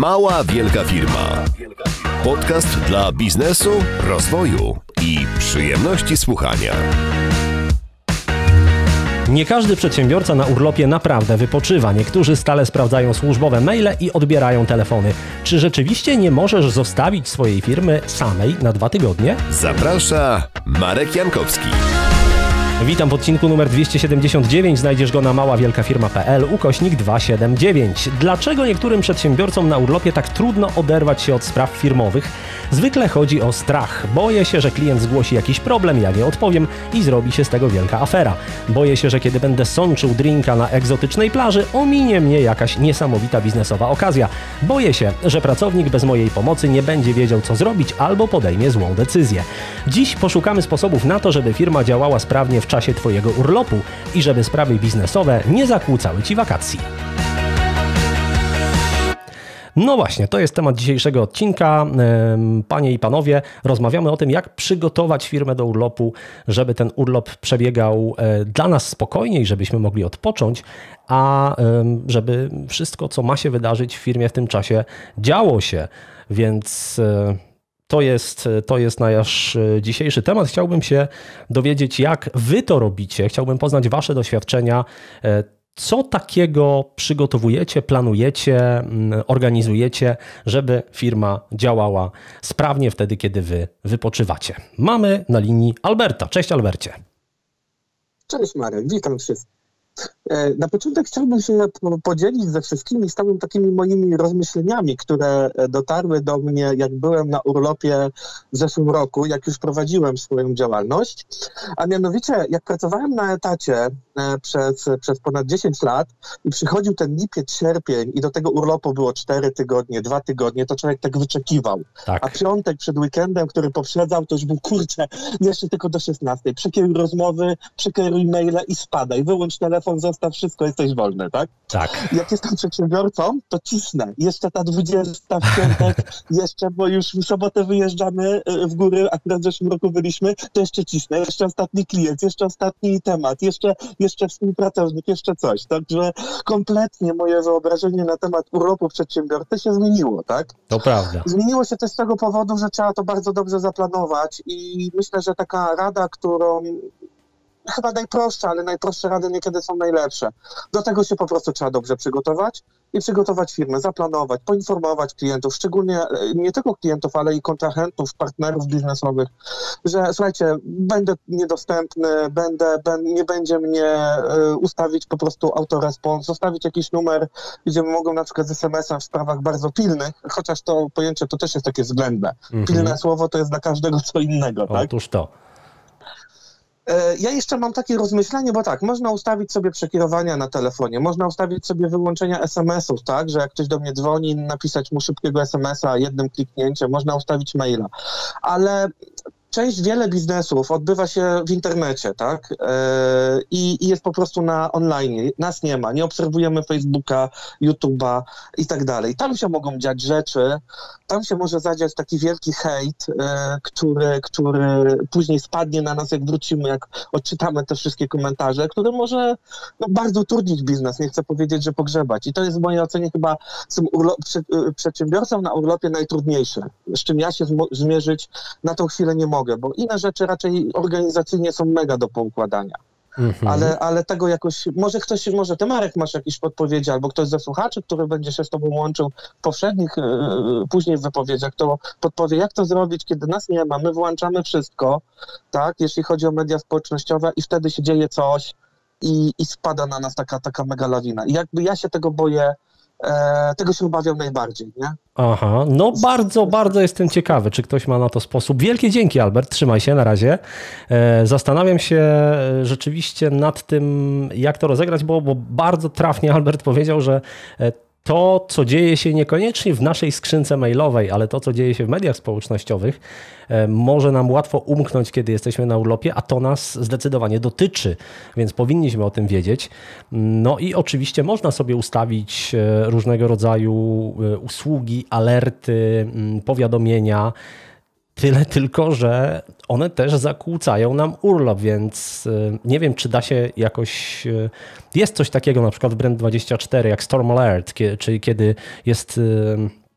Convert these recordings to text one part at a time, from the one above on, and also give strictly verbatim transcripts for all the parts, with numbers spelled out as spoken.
Mała Wielka Firma. Podcast dla biznesu, rozwoju i przyjemności słuchania. Nie każdy przedsiębiorca na urlopie naprawdę wypoczywa. Niektórzy stale sprawdzają służbowe maile i odbierają telefony. Czy rzeczywiście nie możesz zostawić swojej firmy samej na dwa tygodnie? Zaprasza Marek Jankowski. Witam w odcinku numer dwieście siedemdziesiąt dziewięć. Znajdziesz go na maławielkafirma kropka p l ukośnik dwieście siedemdziesiąt dziewięć. Dlaczego niektórym przedsiębiorcom na urlopie tak trudno oderwać się od spraw firmowych? Zwykle chodzi o strach. Boję się, że klient zgłosi jakiś problem, ja nie odpowiem i zrobi się z tego wielka afera. Boję się, że kiedy będę sączył drinka na egzotycznej plaży, ominie mnie jakaś niesamowita biznesowa okazja. Boję się, że pracownik bez mojej pomocy nie będzie wiedział, co zrobić albo podejmie złą decyzję. Dziś poszukamy sposobów na to, żeby firma działała sprawnie w czasie Twojego urlopu i żeby sprawy biznesowe nie zakłócały Ci wakacji. No właśnie, to jest temat dzisiejszego odcinka. Panie i panowie, rozmawiamy o tym, jak przygotować firmę do urlopu, żeby ten urlop przebiegał dla nas spokojniej, żebyśmy mogli odpocząć, a żeby wszystko, co ma się wydarzyć w firmie w tym czasie, działo się. Więc To jest, to jest nasz dzisiejszy temat. Chciałbym się dowiedzieć, jak wy to robicie. Chciałbym poznać wasze doświadczenia. Co takiego przygotowujecie, planujecie, organizujecie, żeby firma działała sprawnie wtedy, kiedy wy wypoczywacie. Mamy na linii Alberta. Cześć, Albercie. Cześć, Marek. Witam wszystkich. Na początek chciałbym się podzielić ze wszystkimi stałymi takimi moimi rozmyśleniami, które dotarły do mnie, jak byłem na urlopie w zeszłym roku, jak już prowadziłem swoją działalność. A mianowicie, jak pracowałem na etacie przez, przez ponad dziesięć lat i przychodził ten lipiec, sierpień i do tego urlopu było cztery tygodnie, dwa tygodnie, to człowiek tak wyczekiwał. Tak. A piątek przed weekendem, który poprzedzał, to już był, kurczę, jeszcze tylko do szesnastej. Przekieruj rozmowy, przekieruj maile i spadaj. Wyłącz telefon, zostaw wszystko, jesteś wolny, tak? Tak. Jak jestem przedsiębiorcą, to cisnę. Jeszcze ta dwudziesta w piątek, jeszcze, bo już w sobotę wyjeżdżamy w góry, akurat w zeszłym roku byliśmy, to jeszcze cisnę. Jeszcze ostatni klient, jeszcze ostatni temat, jeszcze, jeszcze współpracownik, jeszcze coś. Także kompletnie moje wyobrażenie na temat urlopu przedsiębiorcy się zmieniło, tak? To prawda. Zmieniło się też z tego powodu, że trzeba to bardzo dobrze zaplanować i myślę, że taka rada, którą chyba najprostsza, ale najprostsze rady niekiedy są najlepsze. Do tego się po prostu trzeba dobrze przygotować i przygotować firmę, zaplanować, poinformować klientów, szczególnie nie tylko klientów, ale i kontrahentów, partnerów biznesowych, że słuchajcie, będę niedostępny, będę, będę nie będzie mnie y, ustawić po prostu autorespons, zostawić jakiś numer, gdzie mogą na przykład z es em es a w sprawach bardzo pilnych, chociaż to pojęcie to też jest takie względne. Mhm. Pilne słowo to jest dla każdego co innego, tak? Otóż to. Ja jeszcze mam takie rozmyślenie, bo tak, można ustawić sobie przekierowania na telefonie, można ustawić sobie wyłączenia es em esów, tak, że jak ktoś do mnie dzwoni, napisać mu szybkiego es em es a jednym kliknięciem, można ustawić maila, ale część, wiele biznesów odbywa się w internecie, tak, yy, i jest po prostu na online, nas nie ma, nie obserwujemy Facebooka, YouTube'a i tak dalej. Tam się mogą dziać rzeczy, tam się może zadziać taki wielki hejt, yy, który, który później spadnie na nas, jak wrócimy, jak odczytamy te wszystkie komentarze, które może no, bardzo utrudnić biznes, nie chcę powiedzieć, że pogrzebać. I to jest w mojej ocenie chyba z tym urlo- przy, yy, przedsiębiorcą na urlopie najtrudniejsze, z czym ja się zmo- zmierzyć na tą chwilę nie mogę. Bo inne rzeczy raczej organizacyjnie są mega do poukładania. Mhm. Ale, ale tego jakoś, może ktoś, może ty Marek masz jakieś podpowiedzi, albo ktoś ze słuchaczy, który będzie się z tobą łączył w powszednich, yy, później w wypowiedziach, to podpowie, jak to zrobić, kiedy nas nie ma, my włączamy wszystko, tak, jeśli chodzi o media społecznościowe i wtedy się dzieje coś i, i spada na nas taka, taka mega lawina. I jakby ja się tego boję, E, tego się obawiam najbardziej, nie? Aha, no bardzo, bardzo jestem ciekawy, czy ktoś ma na to sposób. Wielkie dzięki, Albert, trzymaj się na razie. E, zastanawiam się rzeczywiście nad tym, jak to rozegrać, bo, bo bardzo trafnie Albert powiedział, że to, co dzieje się niekoniecznie w naszej skrzynce mailowej, ale to, co dzieje się w mediach społecznościowych, może nam łatwo umknąć, kiedy jesteśmy na urlopie, a to nas zdecydowanie dotyczy, więc powinniśmy o tym wiedzieć. No i oczywiście można sobie ustawić różnego rodzaju usługi, alerty, powiadomienia, tyle tylko, że one też zakłócają nam urlop, więc nie wiem, czy da się jakoś... Jest coś takiego na przykład w Brand dwadzieścia cztery jak Storm Alert, czyli kiedy jest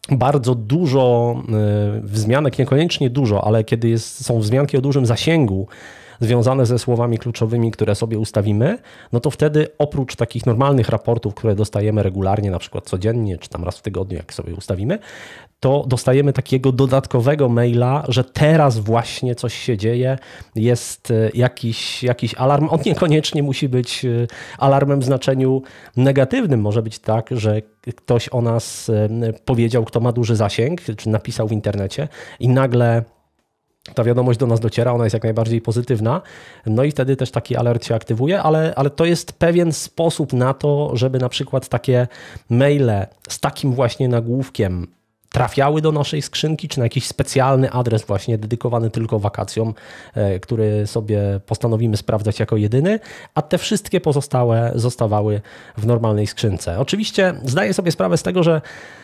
bardzo dużo wzmianek, niekoniecznie dużo, ale kiedy jest, są wzmianki o dużym zasięgu związane ze słowami kluczowymi, które sobie ustawimy, no to wtedy oprócz takich normalnych raportów, które dostajemy regularnie, na przykład codziennie, czy tam raz w tygodniu, jak sobie ustawimy, to dostajemy takiego dodatkowego maila, że teraz właśnie coś się dzieje, jest jakiś, jakiś alarm. On niekoniecznie musi być alarmem w znaczeniu negatywnym. Może być tak, że ktoś o nas powiedział, kto ma duży zasięg, czy napisał w internecie i nagle ta wiadomość do nas dociera, ona jest jak najbardziej pozytywna, no i wtedy też taki alert się aktywuje, ale, ale to jest pewien sposób na to, żeby na przykład takie maile z takim właśnie nagłówkiem trafiały do naszej skrzynki, czy na jakiś specjalny adres właśnie dedykowany tylko wakacjom, który sobie postanowimy sprawdzać jako jedyny, a te wszystkie pozostałe zostawały w normalnej skrzynce. Oczywiście zdaję sobie sprawę z tego, że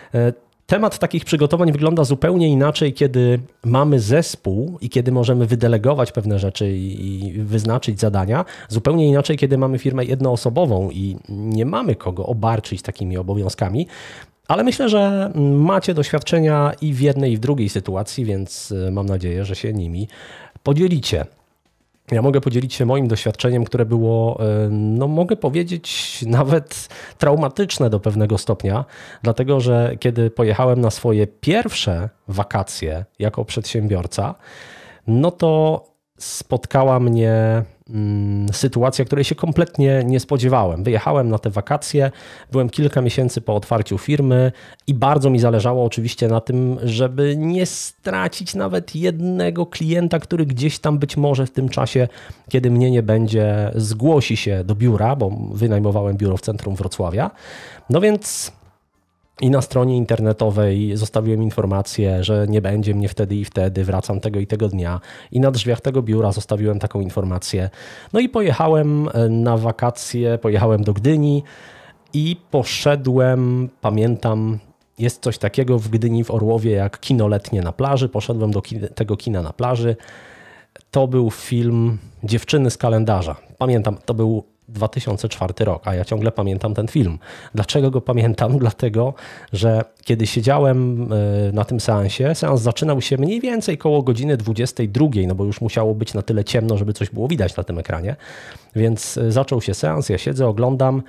temat takich przygotowań wygląda zupełnie inaczej, kiedy mamy zespół i kiedy możemy wydelegować pewne rzeczy i wyznaczyć zadania. Zupełnie inaczej, kiedy mamy firmę jednoosobową i nie mamy kogo obarczyć takimi obowiązkami. Ale myślę, że macie doświadczenia i w jednej, i w drugiej sytuacji, więc mam nadzieję, że się nimi podzielicie. Ja mogę podzielić się moim doświadczeniem, które było, no mogę powiedzieć, nawet traumatyczne do pewnego stopnia, dlatego że kiedy pojechałem na swoje pierwsze wakacje jako przedsiębiorca, no to spotkała mnie sytuacja, której się kompletnie nie spodziewałem. Wyjechałem na te wakacje, byłem kilka miesięcy po otwarciu firmy i bardzo mi zależało oczywiście na tym, żeby nie stracić nawet jednego klienta, który gdzieś tam być może w tym czasie, kiedy mnie nie będzie, zgłosi się do biura, bo wynajmowałem biuro w centrum Wrocławia. No więc i na stronie internetowej zostawiłem informację, że nie będzie mnie wtedy i wtedy, wracam tego i tego dnia. I na drzwiach tego biura zostawiłem taką informację. No i pojechałem na wakacje, pojechałem do Gdyni i poszedłem, pamiętam, jest coś takiego w Gdyni, w Orłowie, jak kino letnie na plaży. Poszedłem do kin- tego kina na plaży. To był film Dziewczyny z kalendarza. Pamiętam, to był dwa tysiące czwarty rok, a ja ciągle pamiętam ten film. Dlaczego go pamiętam? Dlatego, że kiedy siedziałem na tym seansie, seans zaczynał się mniej więcej koło godziny dwudziestej drugiej, no bo już musiało być na tyle ciemno, żeby coś było widać na tym ekranie, więc zaczął się seans, ja siedzę, oglądam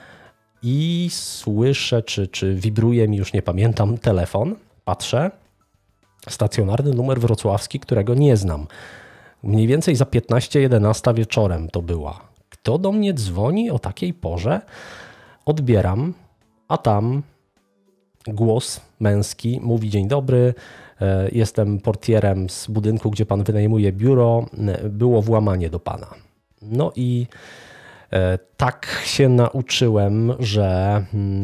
i słyszę, czy, czy wibruje mi, już nie pamiętam, telefon, patrzę, stacjonarny numer wrocławski, którego nie znam. Mniej więcej za piętnaście jedenasta wieczorem to była. Kto do mnie dzwoni o takiej porze? Odbieram, a tam głos męski mówi: dzień dobry, jestem portierem z budynku, gdzie pan wynajmuje biuro, było włamanie do pana. No i tak się nauczyłem, że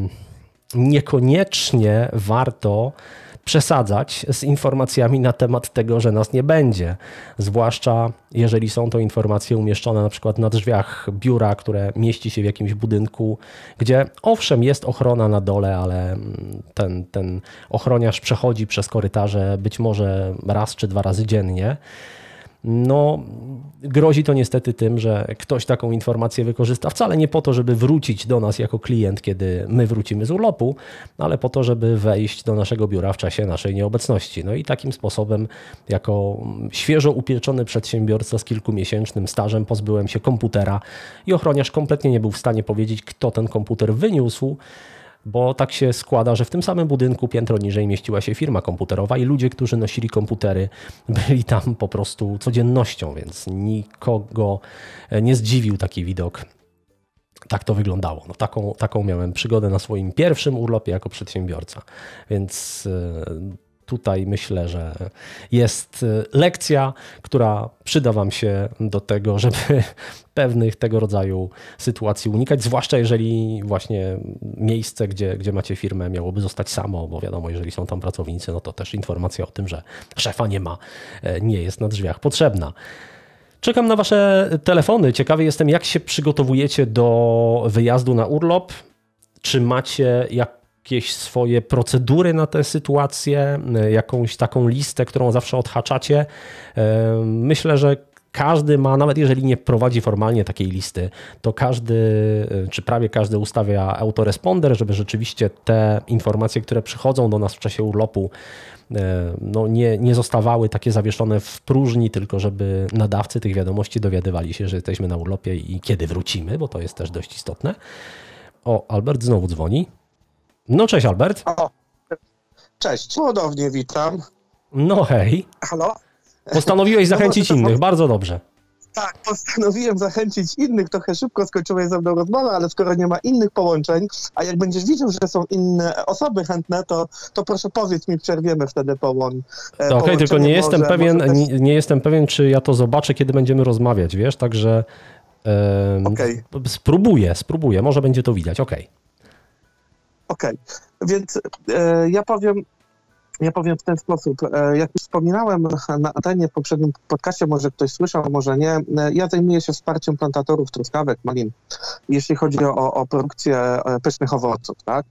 niekoniecznie warto przesadzać z informacjami na temat tego, że nas nie będzie. Zwłaszcza jeżeli są to informacje umieszczone na przykład na drzwiach biura, które mieści się w jakimś budynku, gdzie owszem jest ochrona na dole, ale ten, ten ochroniarz przechodzi przez korytarze być może raz czy dwa razy dziennie. No, grozi to niestety tym, że ktoś taką informację wykorzysta wcale nie po to, żeby wrócić do nas jako klient, kiedy my wrócimy z urlopu, ale po to, żeby wejść do naszego biura w czasie naszej nieobecności. No i takim sposobem, jako świeżo upieczony przedsiębiorca z kilkumiesięcznym stażem, pozbyłem się komputera i ochroniarz kompletnie nie był w stanie powiedzieć, kto ten komputer wyniósł, bo tak się składa, że w tym samym budynku piętro niżej mieściła się firma komputerowa i ludzie, którzy nosili komputery, byli tam po prostu codziennością, więc nikogo nie zdziwił taki widok. Tak to wyglądało. No taką, taką miałem przygodę na swoim pierwszym urlopie jako przedsiębiorca, więc tutaj myślę, że jest lekcja, która przyda wam się do tego, żeby pewnych tego rodzaju sytuacji unikać, zwłaszcza jeżeli właśnie miejsce, gdzie, gdzie macie firmę, miałoby zostać samo, bo wiadomo, jeżeli są tam pracownicy, no to też informacja o tym, że szefa nie ma, nie jest na drzwiach potrzebna. Czekam na wasze telefony. Ciekawy jestem, jak się przygotowujecie do wyjazdu na urlop. Czy macie jak jakieś swoje procedury na tę sytuację, jakąś taką listę, którą zawsze odhaczacie. Myślę, że każdy ma, nawet jeżeli nie prowadzi formalnie takiej listy, to każdy, czy prawie każdy ustawia autoresponder, żeby rzeczywiście te informacje, które przychodzą do nas w czasie urlopu, no nie, nie zostawały takie zawieszone w próżni, tylko żeby nadawcy tych wiadomości dowiadywali się, że jesteśmy na urlopie i kiedy wrócimy, bo to jest też dość istotne. O, Albert znowu dzwoni. No cześć Albert. O, cześć, cudownie, witam. No hej. Halo? Postanowiłeś zachęcić no innych, bardzo dobrze. Tak, postanowiłem zachęcić innych, trochę szybko skończyłeś ze mną rozmowę, ale skoro nie ma innych połączeń, a jak będziesz widział, że są inne osoby chętne, to, to proszę powiedz mi, przerwiemy wtedy połączenie. Okej, okay, tylko nie jestem może, pewien, może też... nie, nie jestem pewien, czy ja to zobaczę, kiedy będziemy rozmawiać, wiesz, także um, okay. spróbuję, spróbuję, może będzie to widać, okej. Okay. Okej, okay. Więc e, ja powiem... Ja powiem w ten sposób, jak już wspominałem na antenie w poprzednim podcaście, może ktoś słyszał, może nie, ja zajmuję się wsparciem plantatorów truskawek, malin, jeśli chodzi o, o produkcję pysznych owoców, tak?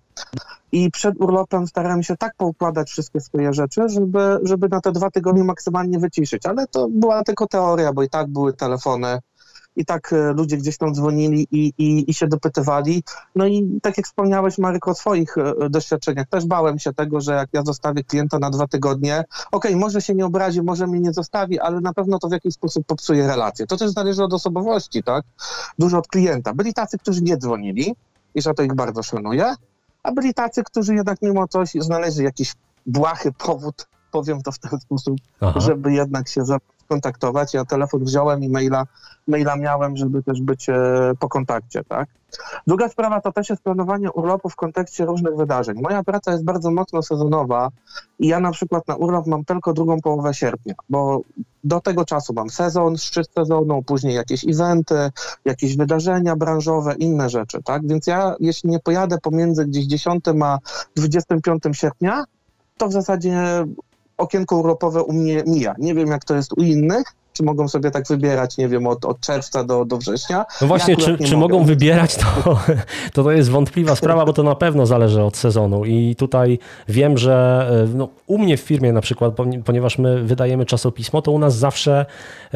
I przed urlopem starałem się tak poukładać wszystkie swoje rzeczy, żeby, żeby na te dwa tygodnie maksymalnie wyciszyć, ale to była tylko teoria, bo i tak były telefony, i tak ludzie gdzieś tam dzwonili i, i, i się dopytywali. No i tak jak wspomniałeś, Marek, o swoich doświadczeniach, też bałem się tego, że jak ja zostawię klienta na dwa tygodnie, okej, okay, może się nie obrazi, może mnie nie zostawi, ale na pewno to w jakiś sposób popsuje relacje. To też zależy od osobowości, tak? Dużo od klienta. Byli tacy, którzy nie dzwonili i za to ich bardzo szanuję, a byli tacy, którzy jednak mimo coś znaleźli jakiś błahy powód, powiem to w ten sposób, Aha. żeby jednak się kontaktować. Ja telefon wziąłem i maila, maila miałem, żeby też być e, po kontakcie, tak? Druga sprawa to też jest planowanie urlopu w kontekście różnych wydarzeń. Moja praca jest bardzo mocno sezonowa i ja na przykład na urlop mam tylko drugą połowę sierpnia, bo do tego czasu mam sezon, szczyt sezonu, później jakieś eventy, jakieś wydarzenia branżowe, inne rzeczy, tak? Więc ja, jeśli nie pojadę pomiędzy gdzieś dziesiątym a dwudziestym piątym sierpnia, to w zasadzie okienko urlopowe u mnie mija. Nie wiem, jak to jest u innych, czy mogą sobie tak wybierać, nie wiem, od, od czerwca do, do września. No właśnie, ja czy, czy mogą wybierać, to, to to jest wątpliwa sprawa, bo to na pewno zależy od sezonu i tutaj wiem, że no, u mnie w firmie na przykład, ponieważ my wydajemy czasopismo, to u nas zawsze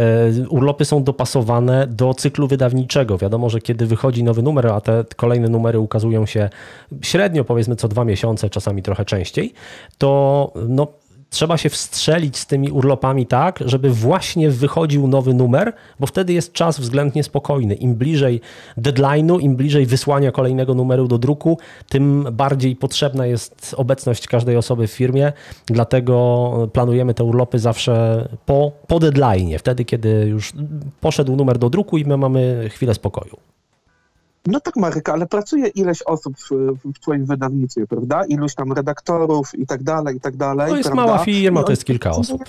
e, urlopy są dopasowane do cyklu wydawniczego. Wiadomo, że kiedy wychodzi nowy numer, a te kolejne numery ukazują się średnio, powiedzmy co dwa miesiące, czasami trochę częściej, to no trzeba się wstrzelić z tymi urlopami tak, żeby właśnie wychodził nowy numer, bo wtedy jest czas względnie spokojny. Im bliżej deadline'u, im bliżej wysłania kolejnego numeru do druku, tym bardziej potrzebna jest obecność każdej osoby w firmie, dlatego planujemy te urlopy zawsze po, po deadline'ie, wtedy kiedy już poszedł numer do druku i my mamy chwilę spokoju. No tak, Marek, ale pracuje ileś osób w, w twoim wydawnictwie, prawda? Iluś tam redaktorów i tak dalej, i tak dalej. To jest prawda? mała firma, to jest kilka osób.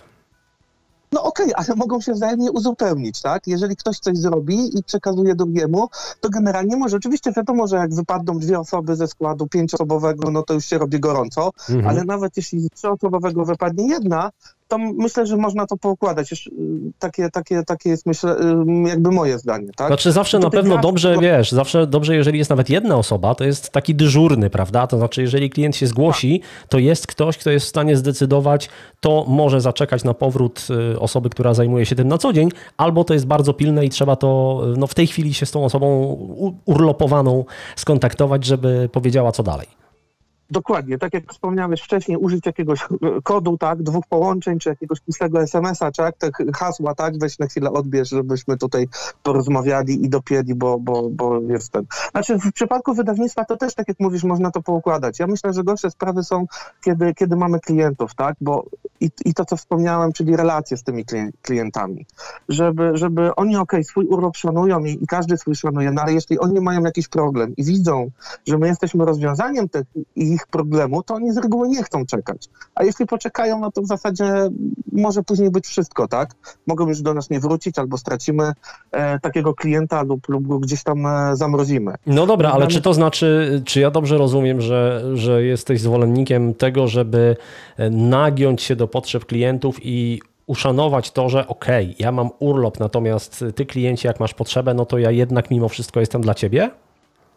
No okej, okay, ale mogą się wzajemnie uzupełnić, tak? Jeżeli ktoś coś zrobi i przekazuje drugiemu, to generalnie może. Oczywiście wiadomo, że jak wypadną dwie osoby ze składu pięcioosobowego, no to już się robi gorąco, mhm. ale nawet jeśli z trzyosobowego wypadnie jedna, to myślę, że można to poukładać. Już takie, takie, takie jest, myślę, jakby moje zdanie, tak? Znaczy zawsze na pewno dobrze, wiesz, zawsze dobrze, jeżeli jest nawet jedna osoba, to jest taki dyżurny, prawda? To znaczy, jeżeli klient się zgłosi, to jest ktoś, kto jest w stanie zdecydować, to może zaczekać na powrót osoby, która zajmuje się tym na co dzień, albo to jest bardzo pilne i trzeba to no, w tej chwili się z tą osobą urlopowaną skontaktować, żeby powiedziała, co dalej. Dokładnie, tak jak wspomniałeś wcześniej, użyć jakiegoś kodu, tak, dwóch połączeń, czy jakiegoś pustego es em es a, czy jak te hasła, tak, weź na chwilę odbierz, żebyśmy tutaj porozmawiali i dopięli, bo, bo, bo jest ten. Znaczy w przypadku wydawnictwa to też, tak jak mówisz, można to poukładać. Ja myślę, że gorsze sprawy są, kiedy, kiedy mamy klientów, tak, bo i, i to, co wspomniałem, czyli relacje z tymi klientami, żeby, żeby oni, okej, okay, swój urlop szanują i, i każdy swój szanuje, no ale jeśli oni mają jakiś problem i widzą, że my jesteśmy rozwiązaniem tych ich problemu, to oni z reguły nie chcą czekać. A jeśli poczekają, no to w zasadzie może później być wszystko, tak? Mogą już do nas nie wrócić, albo stracimy e, takiego klienta lub, lub go gdzieś tam e, zamrozimy. No dobra, ale czy to znaczy, czy ja dobrze rozumiem, że, że jesteś zwolennikiem tego, żeby nagiąć się do potrzeb klientów i uszanować to, że okej, okay, ja mam urlop, natomiast ty klienci, jak masz potrzebę, no to ja jednak mimo wszystko jestem dla ciebie?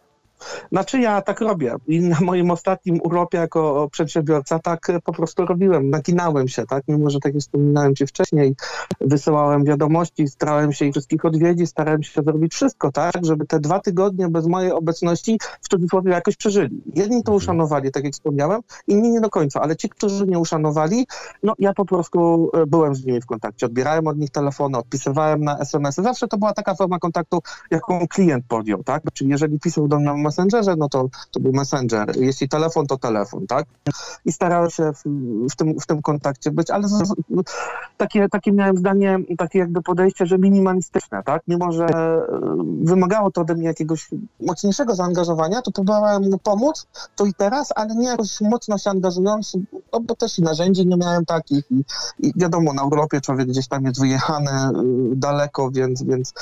Znaczy ja tak robię i na moim ostatnim urlopie jako przedsiębiorca tak po prostu robiłem, naginałem się, tak, mimo że tak jak wspominałem ci wcześniej, wysyłałem wiadomości, starałem się ich wszystkich odwiedzić, starałem się zrobić wszystko, tak, żeby te dwa tygodnie bez mojej obecności w cudzysłowie jakoś przeżyli. Jedni to uszanowali, tak jak wspomniałem, inni nie do końca, ale ci, którzy nie uszanowali, no ja po prostu byłem z nimi w kontakcie, odbierałem od nich telefony, odpisywałem na es em esy, zawsze to była taka forma kontaktu, jaką klient podjął, tak, czyli jeżeli pisał do mnie w Messengerze, no to, to był Messenger, jeśli telefon, to telefon, tak, i starałem się w, w, tym, w tym kontakcie być, ale z, z, takie, takie miałem zdanie, takie jakby podejście, że minimalistyczne, tak, mimo że wymagało to ode mnie jakiegoś mocniejszego zaangażowania, to próbowałem mu pomóc tu i teraz, ale nie jakoś mocno się angażując, no bo też i narzędzi nie miałem takich i, i wiadomo, na urlopie człowiek gdzieś tam jest wyjechany daleko, więc, więc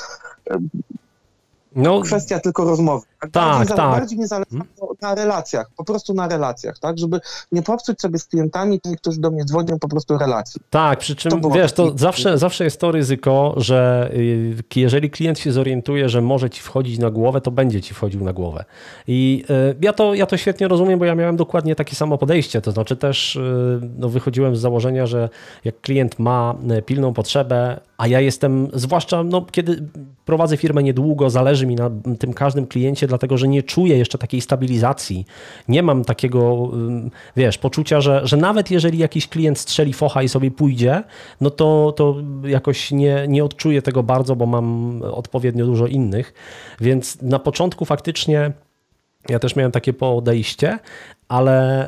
no, kwestia tylko rozmowy. Tak, tak. Bardziej, tak. bardziej mi zależy na relacjach, po prostu na relacjach, tak, żeby nie popsuć sobie z klientami, tych, którzy do mnie dzwonią, po prostu relacji. Tak, przy czym, to wiesz, to taki... zawsze, zawsze jest to ryzyko, że jeżeli klient się zorientuje, że może ci wchodzić na głowę, to będzie ci wchodził na głowę. I ja to, ja to świetnie rozumiem, bo ja miałem dokładnie takie samo podejście, to znaczy też no, wychodziłem z założenia, że jak klient ma pilną potrzebę, a ja jestem, zwłaszcza no, kiedy prowadzę firmę niedługo, zależy mi na tym każdym kliencie, dlatego że nie czuję jeszcze takiej stabilizacji. Nie mam takiego, wiesz, poczucia, że, że nawet jeżeli jakiś klient strzeli focha i sobie pójdzie, no to, to jakoś nie, nie odczuję tego bardzo, bo mam odpowiednio dużo innych. Więc na początku faktycznie ja też miałem takie podejście, ale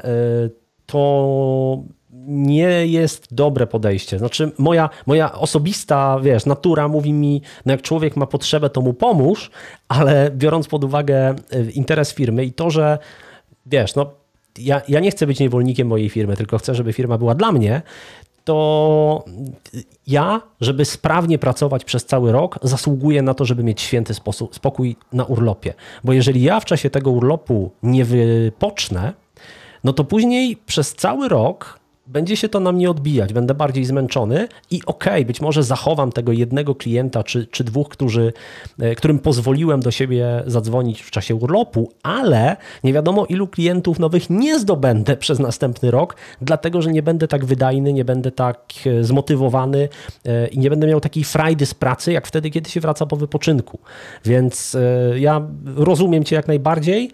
to nie jest dobre podejście. Znaczy moja, moja osobista, wiesz, natura mówi mi, no jak człowiek ma potrzebę, to mu pomóż, ale biorąc pod uwagę interes firmy i to, że wiesz, no ja, ja nie chcę być niewolnikiem mojej firmy, tylko chcę, żeby firma była dla mnie, to ja, żeby sprawnie pracować przez cały rok, zasługuję na to, żeby mieć święty sposób, spokój na urlopie. Bo jeżeli ja w czasie tego urlopu nie wypocznę, no to później przez cały rok będzie się to na mnie odbijać, będę bardziej zmęczony i okej, okay, być może zachowam tego jednego klienta czy, czy dwóch, którzy, którym pozwoliłem do siebie zadzwonić w czasie urlopu, ale nie wiadomo ilu klientów nowych nie zdobędę przez następny rok, dlatego że nie będę tak wydajny, nie będę tak zmotywowany i nie będę miał takiej frajdy z pracy, jak wtedy, kiedy się wraca po wypoczynku. Więc ja rozumiem cię jak najbardziej.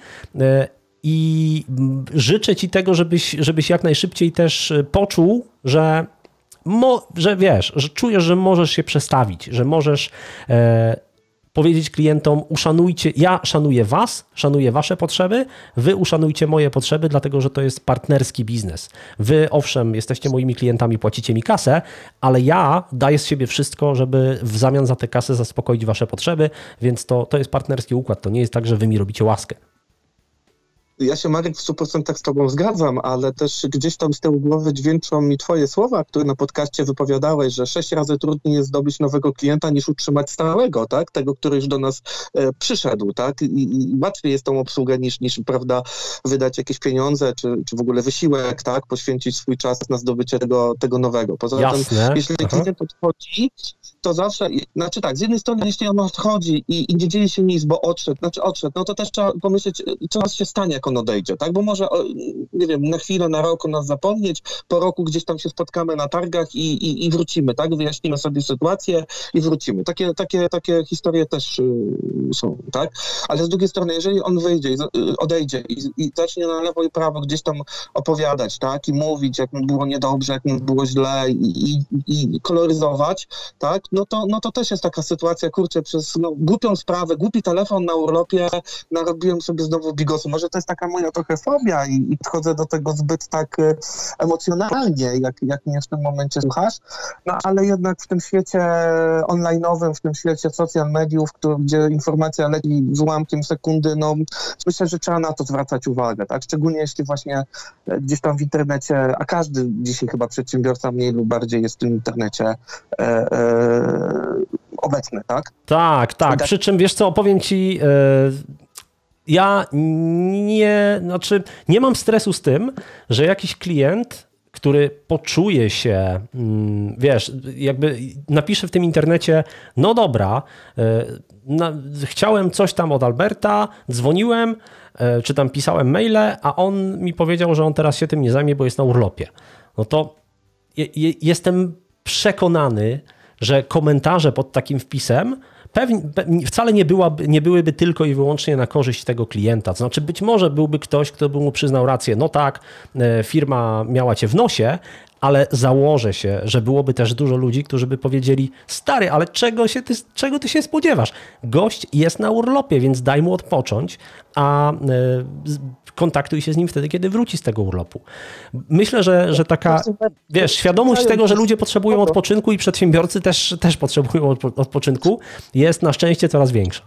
I życzę ci tego, żebyś, żebyś jak najszybciej też poczuł, że, mo, że wiesz, że czujesz, że możesz się przestawić, że możesz e, powiedzieć klientom, uszanujcie, ja szanuję was, szanuję wasze potrzeby, wy uszanujcie moje potrzeby, dlatego że to jest partnerski biznes. Wy owszem, jesteście moimi klientami, płacicie mi kasę, ale ja daję z siebie wszystko, żeby w zamian za tę kasę zaspokoić wasze potrzeby, więc to, to jest partnerski układ, to nie jest tak, że wy mi robicie łaskę. Ja się, Marek, w stu procentach z tobą zgadzam, ale też gdzieś tam z tyłu głowy dźwięczą mi twoje słowa, które na podcaście wypowiadałeś, że sześć razy trudniej jest zdobyć nowego klienta niż utrzymać stałego, tak? Tego, który już do nas e, przyszedł, tak? I, i łatwiej jest tą obsługę niż, niż, prawda, wydać jakieś pieniądze, czy, czy w ogóle wysiłek, tak? Poświęcić swój czas na zdobycie tego, tego nowego. Poza Jasne. tym, jeśli Aha. klient odchodzi, to zawsze, znaczy tak, z jednej strony, jeśli on odchodzi i, i nie dzieje się nic, bo odszedł, znaczy odszedł, no to też trzeba pomyśleć, co się stanie, jak on odejdzie, tak? Bo może, nie wiem, na chwilę, na rok nas zapomnieć, po roku gdzieś tam się spotkamy na targach i, i, i wrócimy, tak? Wyjaśnimy sobie sytuację i wrócimy. Takie, takie, takie historie też y, są, tak? Ale z drugiej strony, jeżeli on wyjdzie, y, odejdzie i, i zacznie na lewo i prawo gdzieś tam opowiadać, tak? I mówić, jak mu było niedobrze, jak mu było źle i, i, i koloryzować, tak? No to, no to też jest taka sytuacja, kurczę, przez no, głupią sprawę, głupi telefon na urlopie, narobiłem sobie znowu bigosu. Może to jest taka moja trochę fobia i, i podchodzę do tego zbyt tak e, emocjonalnie, jak, jak mnie w tym momencie słuchasz, no ale jednak w tym świecie online'owym, w tym świecie social mediów, który, gdzie informacja leci z ułamkiem sekundy, no myślę, że trzeba na to zwracać uwagę, tak? Szczególnie jeśli właśnie gdzieś tam w internecie, a każdy dzisiaj chyba przedsiębiorca mniej lub bardziej jest w tym internecie e, e, obecny, tak? Tak, tak. tak. Przy czym, wiesz co, opowiem ci, yy, ja nie, znaczy nie mam stresu z tym, że jakiś klient, który poczuje się, yy, wiesz, jakby napisze w tym internecie, no dobra, yy, na, chciałem coś tam od Alberta, dzwoniłem, e, czy tam pisałem maile, a on mi powiedział, że on teraz się tym nie zajmie, bo jest na urlopie. No to je, je, jestem przekonany, że komentarze pod takim wpisem pewnie, wcale nie, byłaby, nie byłyby tylko i wyłącznie na korzyść tego klienta. To znaczy być może byłby ktoś, kto by mu przyznał rację, no tak, firma miała cię w nosie, ale założę się, że byłoby też dużo ludzi, którzy by powiedzieli, stary, ale czego, się ty, czego ty się spodziewasz? Gość jest na urlopie, więc daj mu odpocząć, a kontaktuj się z nim wtedy, kiedy wróci z tego urlopu. Myślę, że, że taka, wiesz, świadomość tego, że ludzie potrzebują odpoczynku i przedsiębiorcy też, też potrzebują odpoczynku, jest na szczęście coraz większa.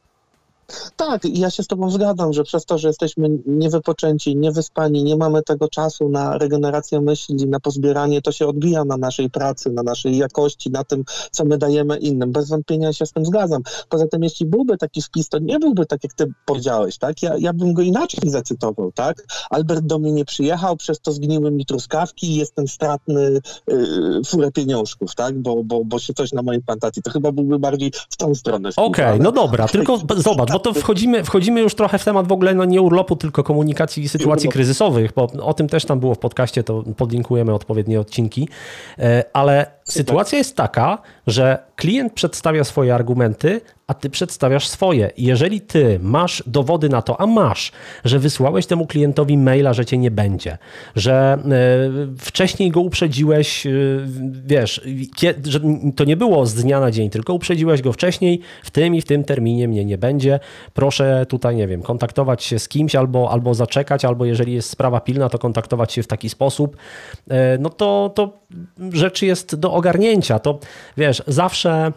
Tak, ja się z tobą zgadzam, że przez to, że jesteśmy niewypoczęci, niewyspani, nie mamy tego czasu na regenerację myśli, na pozbieranie, to się odbija na naszej pracy, na naszej jakości, na tym, co my dajemy innym. Bez wątpienia się z tym zgadzam. Poza tym, jeśli byłby taki wpis, to nie byłby tak, jak ty powiedziałeś, tak? Ja, ja bym go inaczej zacytował, tak? Albert do mnie nie przyjechał, przez to zgniły mi truskawki i jestem stratny yy, furę pieniążków, tak? Bo, bo, bo się coś na mojej plantacji. To chyba byłby bardziej w tą stronę. Okej, okay, no dobra, tylko zobacz, bo to wchodzimy, wchodzimy już trochę w temat w ogóle no nie urlopu, tylko komunikacji i sytuacji kryzysowych, bo o tym też tam było w podcaście, to podlinkujemy odpowiednie odcinki, ale sytuacja jest taka, że klient przedstawia swoje argumenty, a ty przedstawiasz swoje. Jeżeli ty masz dowody na to, a masz, że wysłałeś temu klientowi maila, że cię nie będzie, że y, wcześniej go uprzedziłeś, y, wiesz, kie, że to nie było z dnia na dzień, tylko uprzedziłeś go wcześniej, w tym i w tym terminie mnie nie będzie. Proszę tutaj, nie wiem, kontaktować się z kimś albo, albo zaczekać, albo jeżeli jest sprawa pilna, to kontaktować się w taki sposób. Y, no to, to rzecz jest do ogarnięcia. To, wiesz, zawsze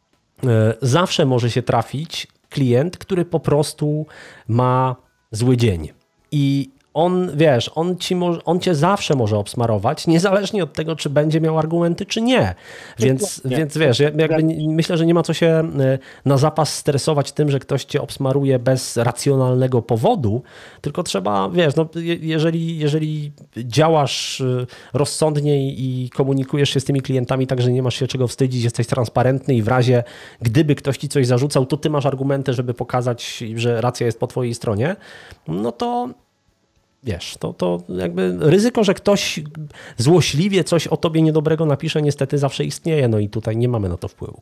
Zawsze może się trafić klient, który po prostu ma zły dzień. I on, wiesz, on, ci może, on cię zawsze może obsmarować, niezależnie od tego, czy będzie miał argumenty, czy nie. Więc, więc wiesz, jakby myślę, że nie ma co się na zapas stresować tym, że ktoś cię obsmaruje bez racjonalnego powodu, tylko trzeba, wiesz, no, jeżeli, jeżeli działasz rozsądnie i komunikujesz się z tymi klientami tak, że nie masz się czego wstydzić, jesteś transparentny i w razie, gdyby ktoś ci coś zarzucał, to ty masz argumenty, żeby pokazać, że racja jest po twojej stronie, no to wiesz, to, to jakby ryzyko, że ktoś złośliwie coś o tobie niedobrego napisze, niestety zawsze istnieje, no i tutaj nie mamy na to wpływu.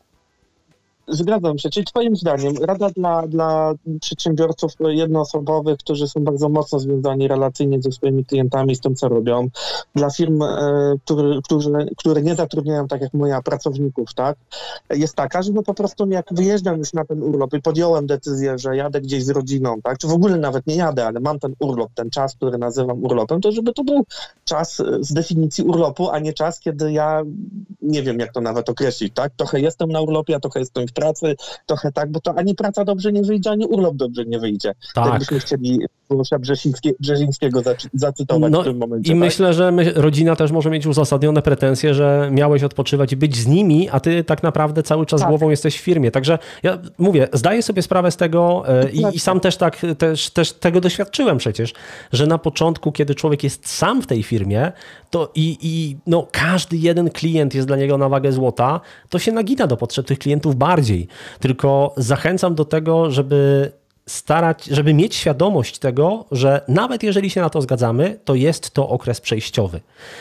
Zgadzam się. Czyli twoim zdaniem rada dla, dla przedsiębiorców jednoosobowych, którzy są bardzo mocno związani relacyjnie ze swoimi klientami, z tym, co robią, dla firm, e, który, którzy, które nie zatrudniają, tak jak moja, pracowników, tak, jest taka, że no po prostu jak wyjeżdżam już na ten urlop i podjąłem decyzję, że jadę gdzieś z rodziną, tak, czy w ogóle nawet nie jadę, ale mam ten urlop, ten czas, który nazywam urlopem, to żeby to był czas z definicji urlopu, a nie czas, kiedy ja nie wiem, jak to nawet określić, tak, trochę jestem na urlopie, a trochę jestem w pracy, trochę tak, bo to ani praca dobrze nie wyjdzie, ani urlop dobrze nie wyjdzie. Tak. Jakbyśmy chcieli Miłosza Brzezińskiego zacytować no, w tym momencie. I tak? myślę, że my, rodzina też może mieć uzasadnione pretensje, że miałeś odpoczywać i być z nimi, a ty tak naprawdę cały czas tak. głową jesteś w firmie. Także ja mówię, zdaję sobie sprawę z tego i, i sam też tak też, też tego doświadczyłem przecież, że na początku, kiedy człowiek jest sam w tej firmie, to i, i no, każdy jeden klient jest dla niego na wagę złota, to się nagina do potrzeb tych klientów bardziej. Tylko zachęcam do tego, żeby starać, żeby mieć świadomość tego, że nawet jeżeli się na to zgadzamy, to jest to okres przejściowy.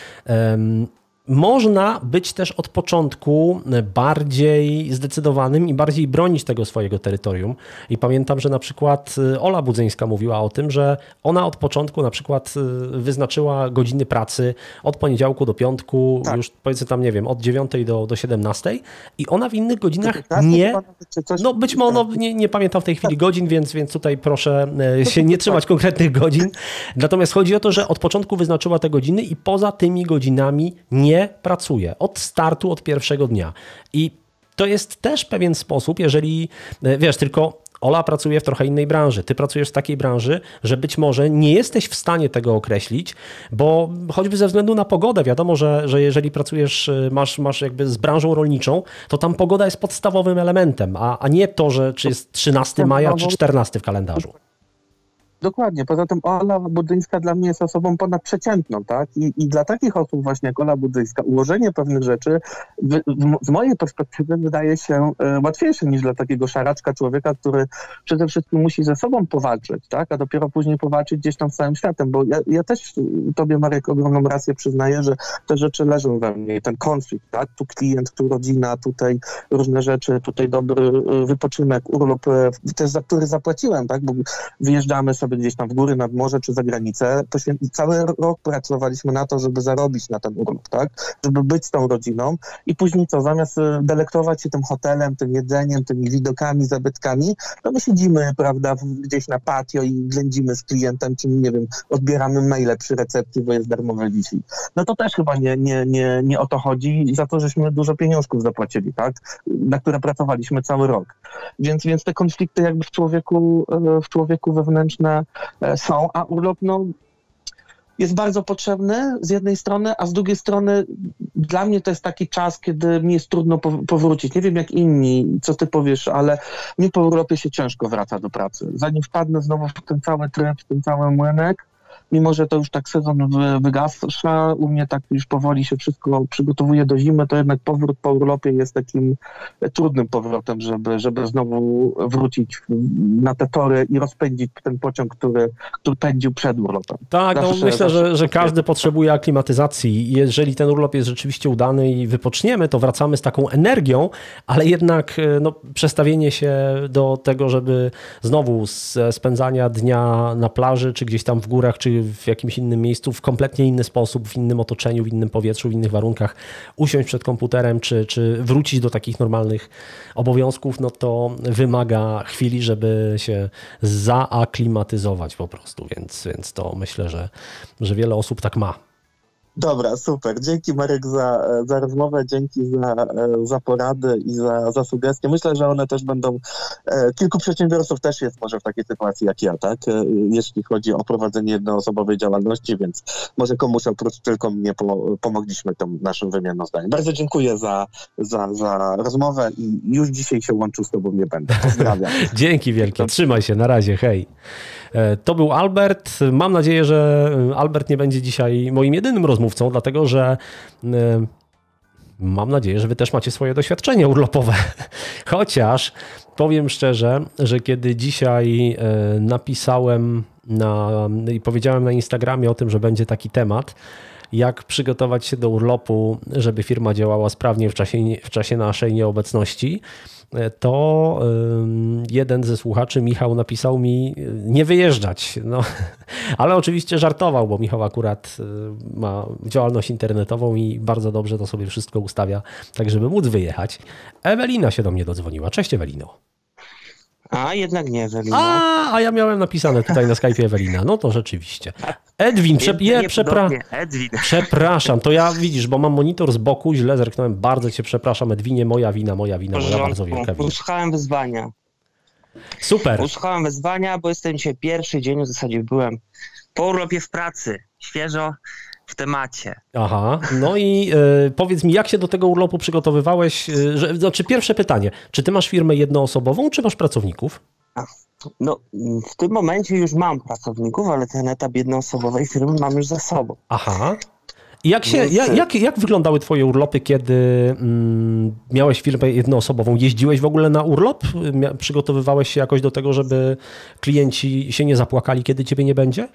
Um, Można być też od początku bardziej zdecydowanym i bardziej bronić tego swojego terytorium. I pamiętam, że na przykład Ola Budzyńska mówiła o tym, że ona od początku na przykład wyznaczyła godziny pracy od poniedziałku do piątku, tak. już powiedzmy tam, nie wiem, od dziewiątej do, do siedemnastej i ona w innych godzinach nie... No być może, no, nie, nie pamiętam w tej chwili godzin, więc, więc tutaj proszę się nie trzymać konkretnych godzin. Natomiast chodzi o to, że od początku wyznaczyła te godziny i poza tymi godzinami nie Nie pracuje od startu, od pierwszego dnia. I to jest też pewien sposób, jeżeli, wiesz, tylko Ola pracuje w trochę innej branży, ty pracujesz w takiej branży, że być może nie jesteś w stanie tego określić, bo choćby ze względu na pogodę, wiadomo, że, że jeżeli pracujesz, masz, masz jakby z branżą rolniczą, to tam pogoda jest podstawowym elementem, a, a nie to, że czy jest trzynastego maja, czy czternastego w kalendarzu. dokładnie. Poza tym Ola Budzyńska dla mnie jest osobą ponadprzeciętną, tak? I, i dla takich osób właśnie jak Ola Budzyńska ułożenie pewnych rzeczy w, w, z mojej perspektywy wydaje się e, łatwiejsze niż dla takiego szaraczka człowieka, który przede wszystkim musi ze sobą powalczyć, tak? A dopiero później powalczyć gdzieś tam z całym światem, bo ja, ja też tobie, Marek, ogromną rację przyznaję, że te rzeczy leżą we mnie. Ten konflikt, tak? Tu klient, tu rodzina, tutaj różne rzeczy, tutaj dobry wypoczynek, urlop, też za który zapłaciłem, tak? Bo wyjeżdżamy sobie gdzieś tam w góry, nad morze czy za granicę. Poświę- cały rok pracowaliśmy na to, żeby zarobić na ten urlop, tak? Żeby być z tą rodziną i później co? Zamiast delektować się tym hotelem, tym jedzeniem, tymi widokami, zabytkami, no my siedzimy, prawda, gdzieś na patio i ględzimy z klientem, czy nie wiem, odbieramy maile przy recepcji, bo jest darmowe Wi-Fi. No to też chyba nie, nie, nie, nie o to chodzi, za to, żeśmy dużo pieniążków zapłacili, tak? Na które pracowaliśmy cały rok. Więc, więc te konflikty jakby w człowieku, w człowieku wewnętrzne są, a urlop, no, jest bardzo potrzebny z jednej strony, a z drugiej strony dla mnie to jest taki czas, kiedy mi jest trudno powrócić. Nie wiem jak inni, co ty powiesz, ale mi po urlopie się ciężko wraca do pracy. Zanim wpadnę znowu w ten cały tryb, w ten cały młynek, mimo że to już tak sezon wygasza, u mnie tak już powoli się wszystko przygotowuje do zimy, to jednak powrót po urlopie jest takim trudnym powrotem, żeby, żeby znowu wrócić na te tory i rozpędzić ten pociąg, który, który pędził przed urlopem. Tak, zawsze, no myślę, zawsze że, że każdy potrzebuje aklimatyzacji. Jeżeli ten urlop jest rzeczywiście udany i wypoczniemy, to wracamy z taką energią, ale jednak no, przestawienie się do tego, żeby znowu z spędzania dnia na plaży, czy gdzieś tam w górach, czy w jakimś innym miejscu, w kompletnie inny sposób, w innym otoczeniu, w innym powietrzu, w innych warunkach, usiąść przed komputerem, czy, czy wrócić do takich normalnych obowiązków, no to wymaga chwili, żeby się zaaklimatyzować po prostu, więc, więc to myślę, że, że wiele osób tak ma. Dobra, super. Dzięki, Marek, za, za rozmowę, dzięki za, za porady i za, za sugestie. Myślę, że one też będą... Kilku przedsiębiorców też jest może w takiej sytuacji jak ja, tak? Jeśli chodzi o prowadzenie jednoosobowej działalności, więc może komuś oprócz tylko mnie po, pomogliśmy tą naszym wymienną zdaniem. Bardzo dziękuję za, za, za rozmowę i już dzisiaj się łączył z tobą nie będę. Pozdrawiam. Dzięki wielkie. Trzymaj się. Na razie. Hej. To był Albert. Mam nadzieję, że Albert nie będzie dzisiaj moim jedynym rozmówcą, dlatego że mam nadzieję, że wy też macie swoje doświadczenie urlopowe. Chociaż powiem szczerze, że kiedy dzisiaj napisałem na, i powiedziałem na Instagramie o tym, że będzie taki temat, jak przygotować się do urlopu, żeby firma działała sprawnie w czasie, w czasie naszej nieobecności, to jeden ze słuchaczy, Michał, napisał mi nie wyjeżdżać. No, ale oczywiście żartował, bo Michał akurat ma działalność internetową i bardzo dobrze to sobie wszystko ustawia, tak żeby móc wyjechać. Ewelina się do mnie dodzwoniła. Cześć, Ewelino. A, jednak nie Ewelina. A, a ja miałem napisane tutaj na Skype'ie Ewelina. No to rzeczywiście. Edwin, prze, je, przepra... Edwin. przepraszam, to ja widzisz, bo mam monitor z boku, źle zerknąłem, bardzo cię przepraszam, Edwinie, moja wina, moja wina, moja bardzo wielka wina. Usłuchałem wyzwania. Super. Usłuchałem wyzwania, bo jestem dzisiaj pierwszy dzień, w zasadzie byłem po urlopie w pracy, świeżo w temacie. Aha, no i y, powiedz mi, jak się do tego urlopu przygotowywałeś? Y, że, znaczy pierwsze pytanie, czy ty masz firmę jednoosobową, czy masz pracowników? No, w tym momencie już mam pracowników, ale ten etap jednoosobowej firmy mam już za sobą. Aha. I jak, się, jak, jak, jak wyglądały twoje urlopy, kiedy mm, miałeś firmę jednoosobową? Jeździłeś w ogóle na urlop? Mia- przygotowywałeś się jakoś do tego, żeby klienci się nie zapłakali, kiedy ciebie nie będzie?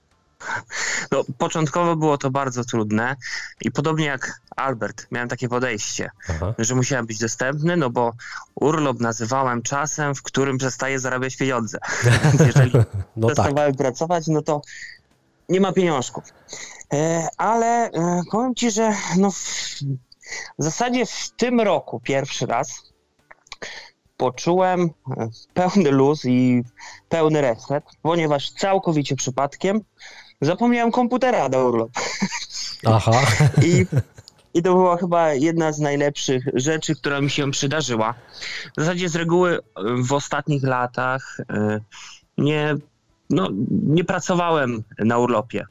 No, początkowo było to bardzo trudne i podobnie jak Albert, miałem takie podejście, Aha. że musiałem być dostępny, no bo urlop nazywałem czasem, w którym przestaję zarabiać pieniądze. Jeżeli no przestawałem tak. pracować, no to nie ma pieniążków. E, ale e, powiem ci, że no w, w zasadzie w tym roku pierwszy raz poczułem pełny luz i pełny reset, ponieważ całkowicie przypadkiem zapomniałem komputera na urlop. Aha. I, I to była chyba jedna z najlepszych rzeczy, która mi się przydarzyła. W zasadzie z reguły w ostatnich latach nie, no, nie pracowałem na urlopie.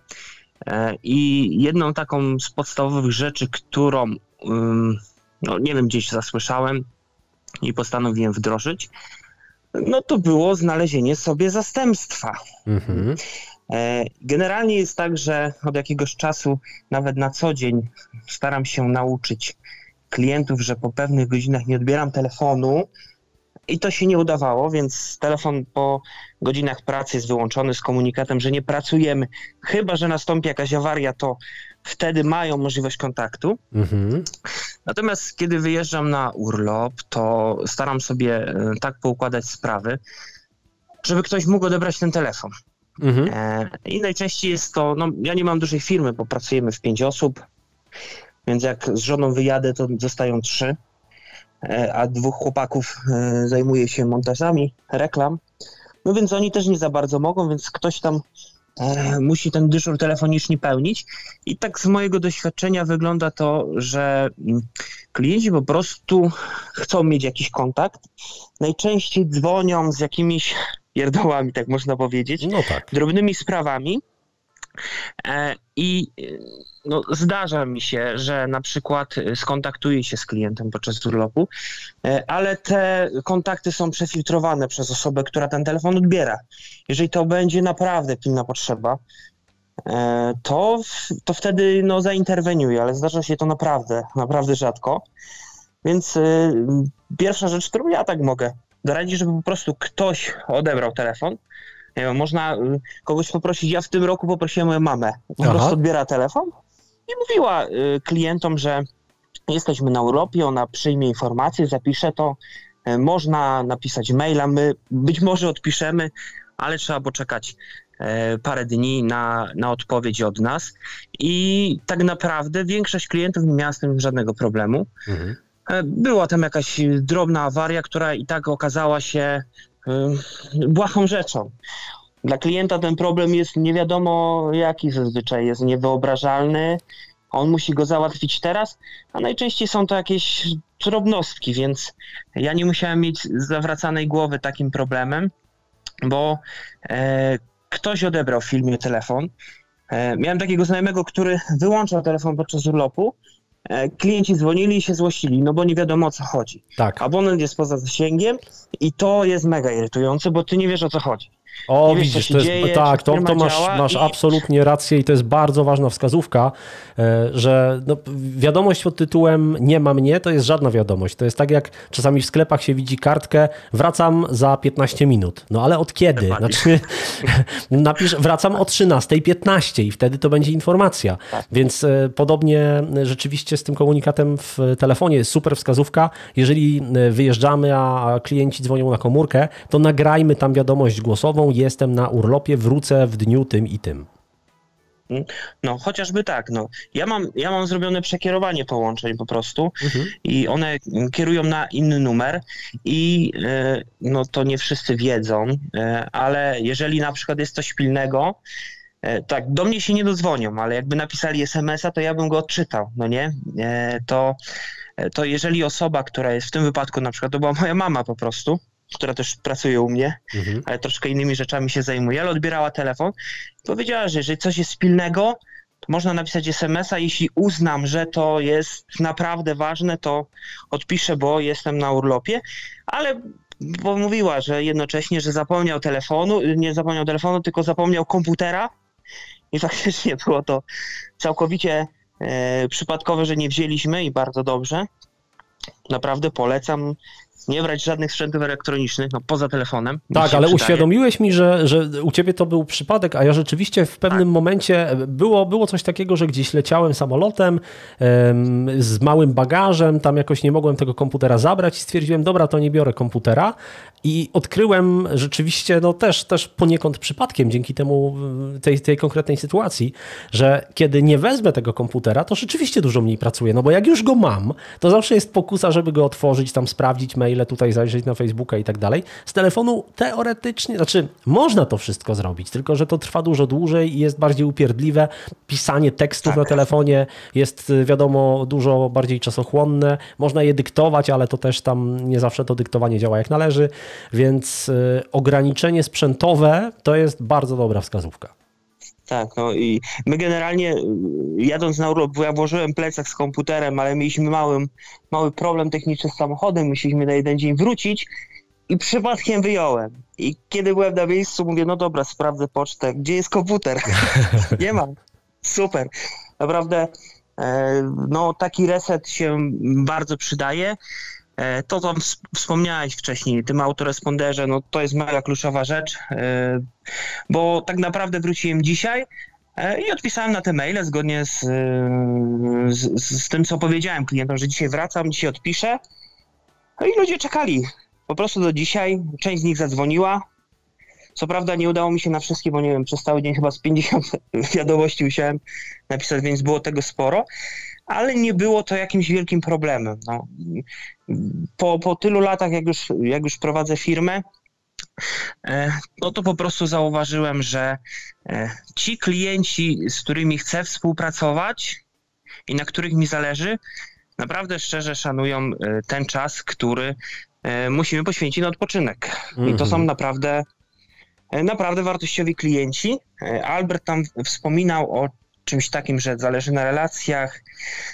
I jedną taką z podstawowych rzeczy, którą no, nie wiem, gdzieś zasłyszałem i postanowiłem wdrożyć, no to było znalezienie sobie zastępstwa. Mhm. Generalnie jest tak, że od jakiegoś czasu, nawet na co dzień, staram się nauczyć klientów, że po pewnych godzinach nie odbieram telefonu i to się nie udawało, więc telefon po godzinach pracy jest wyłączony z komunikatem, że nie pracujemy. Chyba że nastąpi jakaś awaria, to wtedy mają możliwość kontaktu. Mhm. Natomiast kiedy wyjeżdżam na urlop, to staram sobie tak poukładać sprawy, żeby ktoś mógł odebrać ten telefon. Mhm. I najczęściej jest to, no ja nie mam dużej firmy, bo pracujemy w pięć osób, więc jak z żoną wyjadę, to zostają trzy, a dwóch chłopaków zajmuje się montażami reklam, no więc oni też nie za bardzo mogą, więc ktoś tam e, musi ten dyżur telefoniczny pełnić i tak z mojego doświadczenia wygląda to, że klienci po prostu chcą mieć jakiś kontakt, najczęściej dzwonią z jakimiś pierdołami, tak można powiedzieć, no tak. drobnymi sprawami e, i no, zdarza mi się, że na przykład skontaktuję się z klientem podczas urlopu, e, ale te kontakty są przefiltrowane przez osobę, która ten telefon odbiera. Jeżeli to będzie naprawdę pilna potrzeba, e, to, to wtedy no, zainterweniuję, ale zdarza się to naprawdę, naprawdę rzadko. Więc e, pierwsza rzecz, którą ja tak mogę doradzić, żeby po prostu ktoś odebrał telefon. Nie wiem, można kogoś poprosić. Ja w tym roku poprosiłem moją mamę. Po Aha. prostu odbiera telefon i mówiła y, klientom, że jesteśmy na urlopie, ona przyjmie informację, zapisze to. Y, można napisać maila, my być może odpiszemy, ale trzeba poczekać y, parę dni na, na odpowiedź od nas. I tak naprawdę większość klientów nie miała z tym żadnego problemu. Mhm. Była tam jakaś drobna awaria, która i tak okazała się y, błahą rzeczą. Dla klienta ten problem jest nie wiadomo jaki zazwyczaj, jest niewyobrażalny. On musi go załatwić teraz, a najczęściej są to jakieś drobnostki, więc ja nie musiałem mieć zawracanej głowy takim problemem, bo e, ktoś odebrał w filmie telefon. E, miałem takiego znajomego, który wyłączał telefon podczas urlopu. Klienci dzwonili i się złościli, no bo nie wiadomo o co chodzi. Tak. Abonent jest poza zasięgiem i to jest mega irytujące, bo ty nie wiesz o co chodzi. O, nie widzisz, wiesz, to jest, dzieje, tak, to, to masz, masz i... absolutnie rację i to jest bardzo ważna wskazówka, że no, wiadomość pod tytułem nie ma mnie, to jest żadna wiadomość. To jest tak jak czasami w sklepach się widzi kartkę, wracam za piętnaście minut. No ale od kiedy? Znaczy, napisz, wracam o trzynasta piętnaście i wtedy to będzie informacja. Tak. Więc podobnie rzeczywiście z tym komunikatem w telefonie jest super wskazówka. Jeżeli wyjeżdżamy, a klienci dzwonią na komórkę, to nagrajmy tam wiadomość głosową, jestem na urlopie, wrócę w dniu tym i tym. No, chociażby tak. No. Ja mam, ja mam zrobione przekierowanie połączeń po prostu mhm. i one kierują na inny numer i e, no to nie wszyscy wiedzą, e, ale jeżeli na przykład jest coś pilnego, e, tak, do mnie się nie dodzwonią, ale jakby napisali es em es a, to ja bym go odczytał, no nie? E, to, to jeżeli osoba, która jest w tym wypadku, na przykład to była moja mama po prostu, która też pracuje u mnie, mhm. ale troszkę innymi rzeczami się zajmuje, ale odbierała telefon i powiedziała, że jeżeli coś jest pilnego, to można napisać es em es a, jeśli uznam, że to jest naprawdę ważne, to odpiszę, bo jestem na urlopie, ale mówiła, że jednocześnie, że zapomniał telefonu, nie zapomniał telefonu, tylko zapomniał komputera i faktycznie było to całkowicie e, przypadkowe, że nie wzięliśmy i bardzo dobrze. Naprawdę polecam nie brać żadnych sprzętów elektronicznych, no poza telefonem. Tak, ale przydaje. Uświadomiłeś mi, że, że u ciebie to był przypadek, a ja rzeczywiście w pewnym tak. momencie było, było coś takiego, że gdzieś leciałem samolotem um, z małym bagażem, tam jakoś nie mogłem tego komputera zabrać i stwierdziłem, dobra, to nie biorę komputera i odkryłem rzeczywiście, no też, też poniekąd przypadkiem dzięki temu, tej, tej konkretnej sytuacji, że kiedy nie wezmę tego komputera, to rzeczywiście dużo mniej pracuję, no bo jak już go mam, to zawsze jest pokusa, żeby go otworzyć, tam sprawdzić mail, ile tutaj zajrzeć na Facebooka i tak dalej. Z telefonu teoretycznie, znaczy można to wszystko zrobić, tylko że to trwa dużo dłużej i jest bardziej upierdliwe. Pisanie tekstów tak. na telefonie jest wiadomo dużo bardziej czasochłonne. Można je dyktować, ale to też tam nie zawsze to dyktowanie działa jak należy, więc y, ograniczenie sprzętowe to jest bardzo dobra wskazówka. Tak, no i my generalnie jadąc na urlop, bo ja włożyłem plecak z komputerem, ale mieliśmy mały, mały problem techniczny z samochodem, musieliśmy na jeden dzień wrócić i przypadkiem wyjąłem. I kiedy byłem na miejscu, mówię, no dobra, sprawdzę pocztę. Gdzie jest komputer? Nie mam. Super. Naprawdę no taki reset się bardzo przydaje. To, co wspomniałeś wcześniej, tym autoresponderze, no to jest mega kluczowa rzecz, bo tak naprawdę wróciłem dzisiaj i odpisałem na te maile zgodnie z, z, z tym, co powiedziałem klientom, że dzisiaj wracam, dzisiaj odpiszę. No i ludzie czekali po prostu do dzisiaj. Część z nich zadzwoniła. Co prawda nie udało mi się na wszystkie, bo nie wiem, przez cały dzień chyba z pięćdziesiąt wiadomości musiałem napisać, więc było tego sporo, ale nie było to jakimś wielkim problemem. No. Po, po tylu latach, jak już, jak już prowadzę firmę, no to po prostu zauważyłem, że ci klienci, z którymi chcę współpracować i na których mi zależy, naprawdę szczerze szanują ten czas, który musimy poświęcić na odpoczynek. I to są naprawdę Naprawdę wartościowi klienci. Albert tam wspominał o czymś takim, że zależy na relacjach.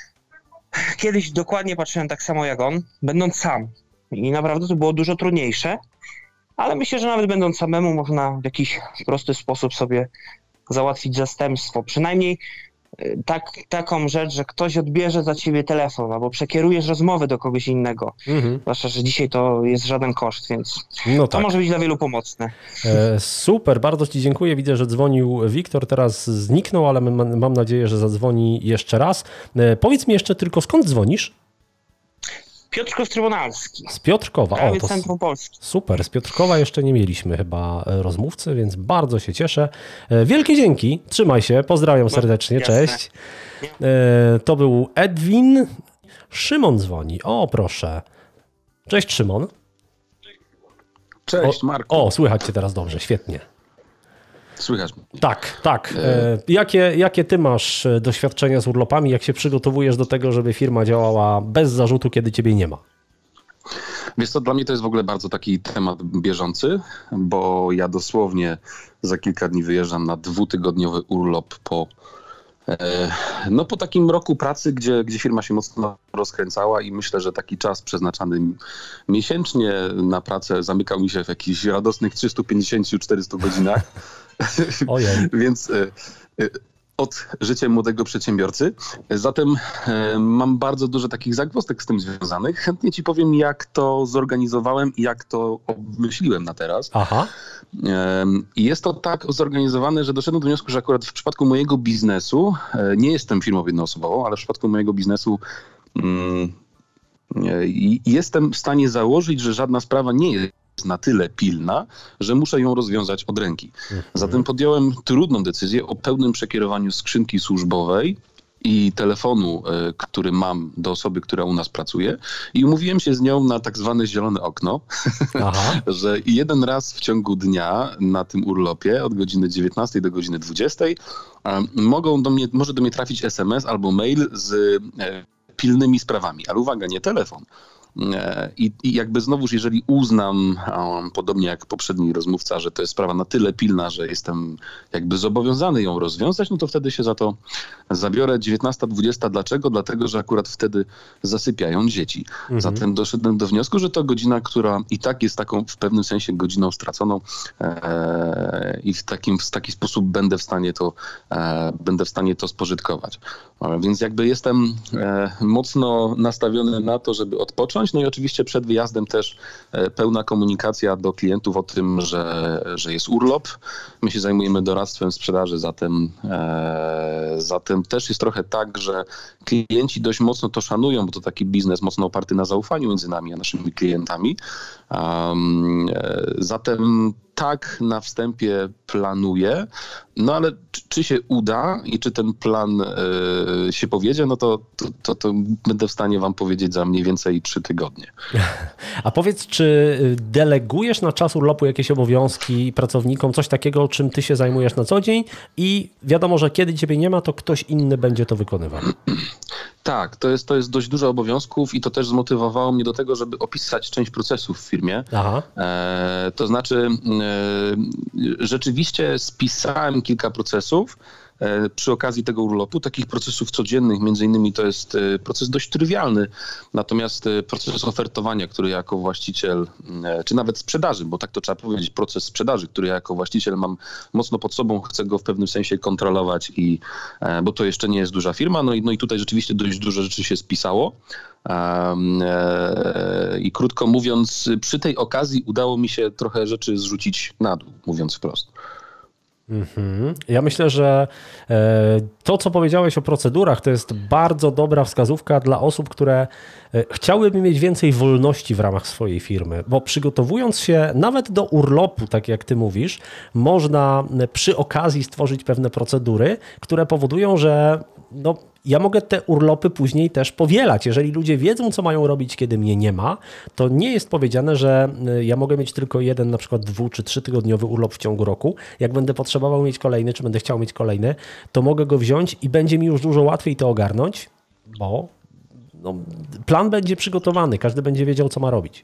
Kiedyś dokładnie patrzyłem tak samo jak on, będąc sam. I naprawdę to było dużo trudniejsze. Ale myślę, że nawet będąc samemu można w jakiś prosty sposób sobie załatwić zastępstwo. Przynajmniej tak, taką rzecz, że ktoś odbierze za ciebie telefon albo przekierujesz rozmowę do kogoś innego. Mhm. Zwłaszcza, że dzisiaj to jest żaden koszt, więc no to tak. Może być dla wielu pomocne. E, super, bardzo ci dziękuję. Widzę, że dzwonił Wiktor, teraz zniknął, ale mam, mam nadzieję, że zadzwoni jeszcze raz. E, powiedz mi jeszcze tylko, skąd dzwonisz? Piotrków Trybunalski. Z Piotrkowa. O, to Centrum Polski. Super, z Piotrkowa jeszcze nie mieliśmy chyba rozmówcy, więc bardzo się cieszę. Wielkie dzięki, trzymaj się, pozdrawiam serdecznie, no, cześć. To był Edwin. Szymon dzwoni, o proszę. Cześć Szymon. Cześć Marku. O, słychać cię teraz dobrze, świetnie. Słychać mnie. Tak, tak. E... Jakie, jakie ty masz doświadczenia z urlopami? Jak się przygotowujesz do tego, żeby firma działała bez zarzutu, kiedy ciebie nie ma? Wiesz co, dla mnie to jest w ogóle bardzo taki temat bieżący, bo ja dosłownie za kilka dni wyjeżdżam na dwutygodniowy urlop po, e, no po takim roku pracy, gdzie, gdzie firma się mocno rozkręcała i myślę, że taki czas przeznaczany miesięcznie na pracę zamykał mi się w jakichś radosnych trzystu pięćdziesięciu do czterystu godzinach. Ojej. Więc y, y, od życia młodego przedsiębiorcy. Zatem y, mam bardzo dużo takich zagwozdek z tym związanych. Chętnie ci powiem, jak to zorganizowałem i jak to obmyśliłem na teraz. Aha. Y, jest to tak zorganizowane, że doszedłem do wniosku, że akurat w przypadku mojego biznesu, y, nie jestem firmą jednoosobową, ale w przypadku mojego biznesu y, y, jestem w stanie założyć, że żadna sprawa nie jest na tyle pilna, że muszę ją rozwiązać od ręki. Mhm. Zatem podjąłem trudną decyzję o pełnym przekierowaniu skrzynki służbowej i telefonu, y, który mam do osoby, która u nas pracuje i umówiłem się z nią na tak zwane zielone okno, że jeden raz w ciągu dnia na tym urlopie od godziny dziewiętnastej do godziny dwudziestej y, mogą do mnie, może do mnie trafić es em es albo mail z y, pilnymi sprawami, ale uwaga, nie telefon. I, I jakby znowuż, jeżeli uznam, um, podobnie jak poprzedni rozmówca, że to jest sprawa na tyle pilna, że jestem jakby zobowiązany ją rozwiązać, no to wtedy się za to zabiorę. dziewiętnasta dwudziesta. Dlaczego? Dlatego, że akurat wtedy zasypiają dzieci. Mhm. Zatem doszedłem do wniosku, że to godzina, która i tak jest taką w pewnym sensie godziną straconą e, i w, takim, w taki sposób będę w stanie to, e, będę w stanie to spożytkować. E, więc jakby jestem e, mocno nastawiony na to, żeby odpocząć. No i oczywiście przed wyjazdem też pełna komunikacja do klientów o tym, że, że jest urlop. My się zajmujemy doradztwem sprzedaży, zatem, e, zatem też jest trochę tak, że klienci dość mocno to szanują, bo to taki biznes mocno oparty na zaufaniu między nami a naszymi klientami. Um, e, zatem tak na wstępie planuję, no ale czy, czy się uda i czy ten plan y, się powiedzie, no to, to, to, to będę w stanie wam powiedzieć za mniej więcej trzy tygodnie. A powiedz, czy delegujesz na czas urlopu jakieś obowiązki pracownikom, coś takiego, czym ty się zajmujesz na co dzień i wiadomo, że kiedy ciebie nie ma, to ktoś inny będzie to wykonywał? Tak, to jest, to jest dość dużo obowiązków i to też zmotywowało mnie do tego, żeby opisać część procesów w firmie. Aha. E, to znaczy e, rzeczywiście spisałem kilka procesów, przy okazji tego urlopu. Takich procesów codziennych, między innymi to jest proces dość trywialny, natomiast proces ofertowania, który jako właściciel, czy nawet sprzedaży, bo tak to trzeba powiedzieć, proces sprzedaży, który ja jako właściciel mam mocno pod sobą, chcę go w pewnym sensie kontrolować, i, bo to jeszcze nie jest duża firma, no i, no i tutaj rzeczywiście dość dużo rzeczy się spisało. Um, e, I krótko mówiąc, przy tej okazji udało mi się trochę rzeczy zrzucić na dół, mówiąc wprost. Mm-hmm. Ja myślę, że e, to, co powiedziałeś o procedurach, to jest bardzo dobra wskazówka dla osób, które e, chciałyby mieć więcej wolności w ramach swojej firmy, bo przygotowując się nawet do urlopu, tak jak ty mówisz, można przy okazji stworzyć pewne procedury, które powodują, że no, ja mogę te urlopy później też powielać. Jeżeli ludzie wiedzą, co mają robić, kiedy mnie nie ma, to nie jest powiedziane, że ja mogę mieć tylko jeden, na przykład dwu czy trzytygodniowy urlop w ciągu roku. Jak będę potrzebował mieć kolejny, czy będę chciał mieć kolejny, to mogę go wziąć i będzie mi już dużo łatwiej to ogarnąć, bo no, plan będzie przygotowany, każdy będzie wiedział, co ma robić.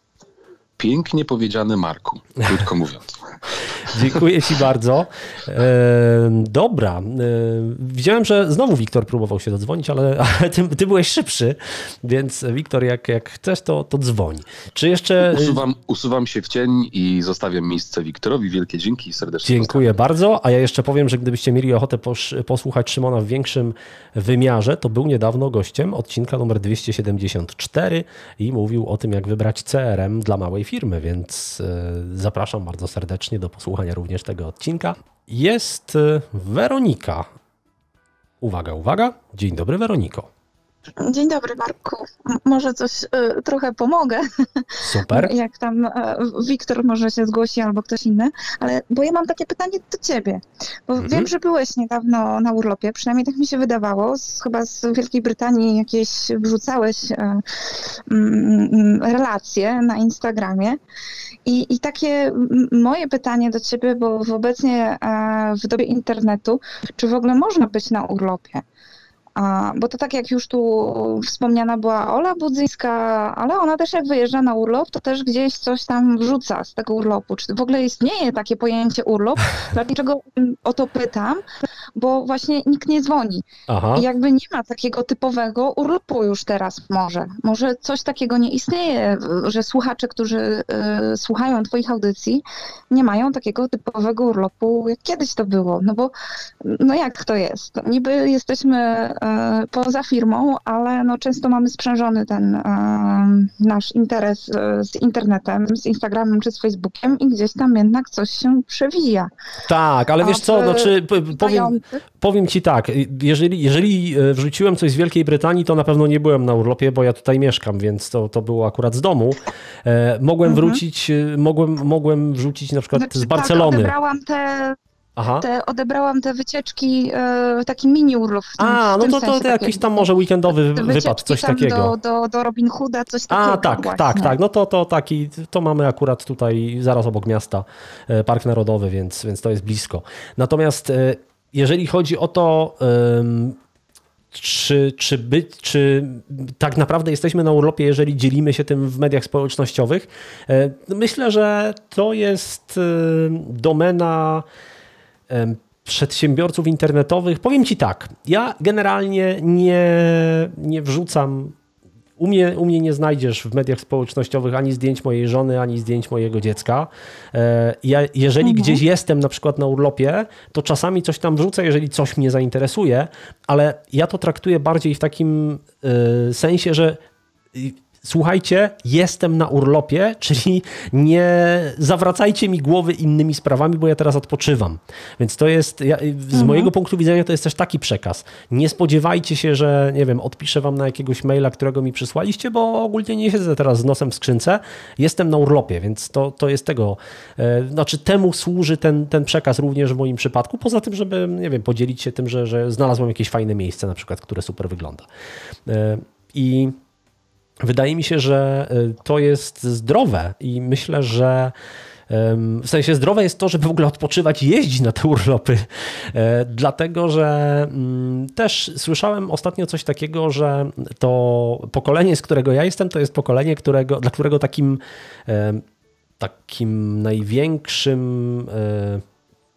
Pięknie powiedziane, Marku, krótko mówiąc. Dziękuję ci bardzo. E, dobra. E, widziałem, że znowu Wiktor próbował się dodzwonić, ale, ale ty, ty byłeś szybszy, więc Wiktor, jak, jak chcesz, to, to dzwoń. Czy jeszcze... Usuwam, usuwam się w cień i zostawiam miejsce Wiktorowi. Wielkie dzięki i serdecznie Dziękuję zostawiam. bardzo, a ja jeszcze powiem, że gdybyście mieli ochotę posz, posłuchać Szymona w większym wymiarze, to był niedawno gościem odcinka numer dwieście siedemdziesiąt cztery i mówił o tym, jak wybrać C R M dla małej firmy, więc e, zapraszam bardzo serdecznie do posłuchania również tego odcinka. Jest Weronika. Uwaga, uwaga. Dzień dobry, Weroniko. Dzień dobry, Marku. M- może coś y, trochę pomogę. Super. Jak tam y, Wiktor może się zgłosi albo ktoś inny, ale bo ja mam takie pytanie do ciebie, bo Mhm. wiem, że byłeś niedawno na urlopie, przynajmniej tak mi się wydawało, z, chyba z Wielkiej Brytanii jakieś wrzucałeś y, y, relacje na Instagramie i, i takie m- moje pytanie do ciebie, bo w obecnie y, w dobie internetu, czy w ogóle można być na urlopie? A, bo to tak jak już tu wspomniana była Ola Budzyńska, ale ona też jak wyjeżdża na urlop, to też gdzieś coś tam wrzuca z tego urlopu. Czy w ogóle istnieje takie pojęcie urlop? Dlaczego o to pytam? Bo właśnie nikt nie dzwoni. Aha. I jakby nie ma takiego typowego urlopu już teraz może. Może coś takiego nie istnieje, że słuchacze, którzy y, słuchają twoich audycji, nie mają takiego typowego urlopu, jak kiedyś to było. No bo no jak to jest? Niby jesteśmy poza firmą, ale no często mamy sprzężony ten e, nasz interes e, z internetem, z Instagramem czy z Facebookiem i gdzieś tam jednak coś się przewija. Tak, ale wiesz co, znaczy, powiem, powiem ci tak, jeżeli, jeżeli wrzuciłem coś z Wielkiej Brytanii, to na pewno nie byłem na urlopie, bo ja tutaj mieszkam, więc to, to było akurat z domu. E, mogłem mhm. wrócić, mogłem, mogłem wrzucić na przykład znaczy, z Barcelony. Tak, odebrałam te... Aha. Te, odebrałam te wycieczki, e, taki mini urlop. W tym, A, w no tym to, to, to jakiś tam może weekendowy wypad, coś takiego. Do, do, do Robin Hooda, coś takiego. A, tak, właśnie. tak, tak. No to, to taki, to mamy akurat tutaj zaraz obok miasta Park Narodowy, więc, więc to jest blisko. Natomiast jeżeli chodzi o to, czy, czy, by, czy tak naprawdę jesteśmy na urlopie, jeżeli dzielimy się tym w mediach społecznościowych, myślę, że to jest domena przedsiębiorców internetowych. Powiem ci tak, ja generalnie nie, nie wrzucam, u mnie, u mnie nie znajdziesz w mediach społecznościowych ani zdjęć mojej żony, ani zdjęć mojego dziecka. Ja, jeżeli mhm. gdzieś jestem na przykład na urlopie, to czasami coś tam wrzucę, jeżeli coś mnie zainteresuje, ale ja to traktuję bardziej w takim y, sensie, że y, słuchajcie, jestem na urlopie, czyli nie zawracajcie mi głowy innymi sprawami, bo ja teraz odpoczywam. Więc to jest, ja, z mhm. mojego punktu widzenia to jest też taki przekaz. Nie spodziewajcie się, że nie wiem, odpiszę wam na jakiegoś maila, którego mi przysłaliście, bo ogólnie nie siedzę teraz z nosem w skrzynce. Jestem na urlopie, więc to, to jest tego, e, znaczy temu służy ten, ten przekaz również w moim przypadku, poza tym, żeby, nie wiem, podzielić się tym, że, że znalazłem jakieś fajne miejsce na przykład, które super wygląda. E, I wydaje mi się, że to jest zdrowe i myślę, że w sensie zdrowe jest to, żeby w ogóle odpoczywać i jeździć na te urlopy, dlatego, że też słyszałem ostatnio coś takiego, że to pokolenie, z którego ja jestem, to jest pokolenie, którego, dla którego takim, takim największym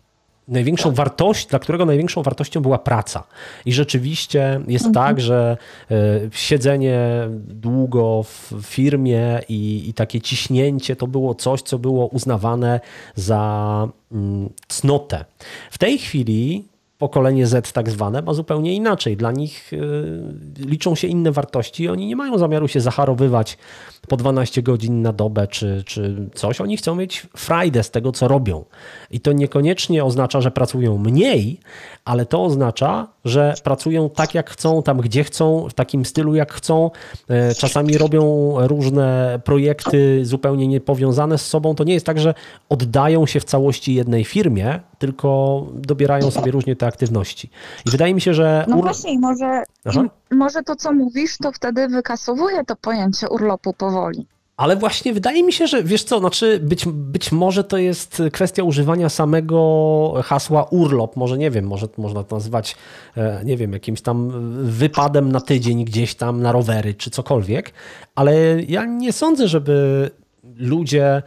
największą wartość, dla którego największą wartością była praca. I rzeczywiście jest Mhm. tak, że y, siedzenie długo w firmie i, i takie ciśnięcie to było coś, co było uznawane za mm, cnotę. W tej chwili pokolenie Z tak zwane ma zupełnie inaczej. Dla nich y, liczą się inne wartości i oni nie mają zamiaru się zacharowywać po dwanaście godzin na dobę czy, czy coś. Oni chcą mieć frajdę z tego, co robią. I to niekoniecznie oznacza, że pracują mniej, ale to oznacza, że pracują tak, jak chcą, tam, gdzie chcą, w takim stylu, jak chcą. Y, czasami robią różne projekty zupełnie niepowiązane z sobą. To nie jest tak, że oddają się w całości jednej firmie, tylko dobierają sobie różnie te aktywności. I wydaje mi się, że... No ur- właśnie, i może, Aha. i może to, co mówisz, to wtedy wykasowuje to pojęcie urlopu powoli. Ale właśnie wydaje mi się, że wiesz co, znaczy być, być może to jest kwestia używania samego hasła urlop. Może nie wiem, może można to nazywać, e, nie wiem, jakimś tam wypadem na tydzień gdzieś tam na rowery czy cokolwiek, ale ja nie sądzę, żeby ludzie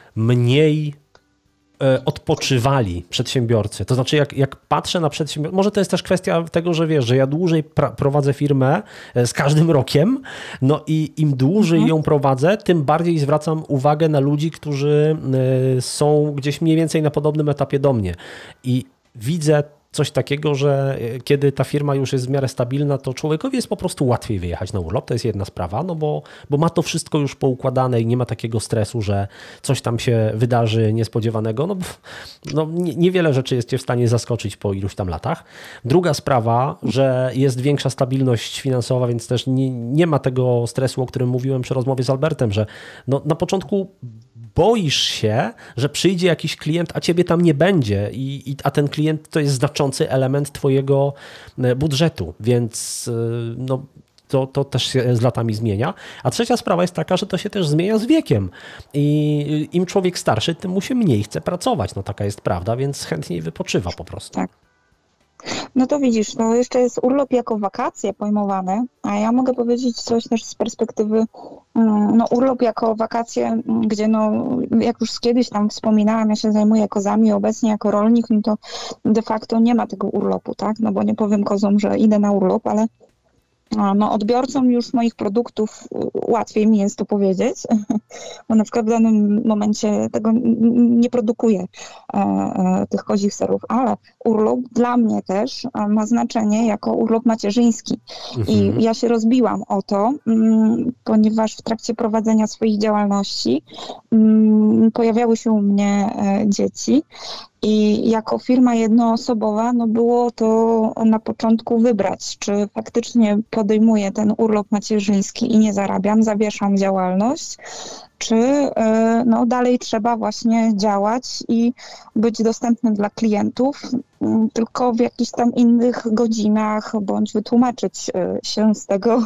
mniej e, odpoczywali, przedsiębiorcy. To znaczy jak, jak patrzę na przedsiębiorców, może to jest też kwestia tego, że wiesz, że ja dłużej pra- prowadzę firmę e, z każdym rokiem, no i im dłużej Mhm. ją prowadzę, tym bardziej zwracam uwagę na ludzi, którzy e, są gdzieś mniej więcej na podobnym etapie do mnie. I widzę coś takiego, że kiedy ta firma już jest w miarę stabilna, to człowiekowi jest po prostu łatwiej wyjechać na urlop. To jest jedna sprawa, no bo, bo ma to wszystko już poukładane i nie ma takiego stresu, że coś tam się wydarzy niespodziewanego. No, no nie- niewiele rzeczy jest cię w stanie zaskoczyć po iluś tam latach. Druga sprawa, że jest większa stabilność finansowa, więc też nie, nie ma tego stresu, o którym mówiłem przy rozmowie z Albertem, że no, na początku boisz się, że przyjdzie jakiś klient, a ciebie tam nie będzie, i, i, a ten klient to jest znaczący element twojego e, budżetu, więc e, no, to, to też się z latami zmienia. A trzecia sprawa jest taka, że to się też zmienia z wiekiem i im człowiek starszy, tym mu się mniej chce pracować. No taka jest prawda, więc chętniej wypoczywa po prostu. Tak. No to widzisz, to jeszcze jest urlop jako wakacje pojmowane, a ja mogę powiedzieć coś też z perspektywy, mm, no urlop jako wakacje, mm, gdzie no, jak już kiedyś tam wspominałam, ja się zajmuję kozami, obecnie jako rolnik, no to de facto nie ma tego urlopu, tak, no bo nie powiem kozom, że idę na urlop, ale a, no odbiorcom już moich produktów y, łatwiej mi jest to powiedzieć, bo na przykład w danym momencie tego n- n- nie produkuję, e, e, tych kozich serów, ale urlop dla mnie też e, ma znaczenie jako urlop macierzyński. I ja się rozbiłam o to, mm, ponieważ w trakcie prowadzenia swoich działalności mm, pojawiały się u mnie e, dzieci. I jako firma jednoosobowa, no było to na początku wybrać, czy faktycznie podejmuję ten urlop macierzyński i nie zarabiam, zawieszam działalność, czy e, no, dalej trzeba właśnie działać i być dostępnym dla klientów, m, tylko w jakichś tam innych godzinach, bądź wytłumaczyć e, się z tego,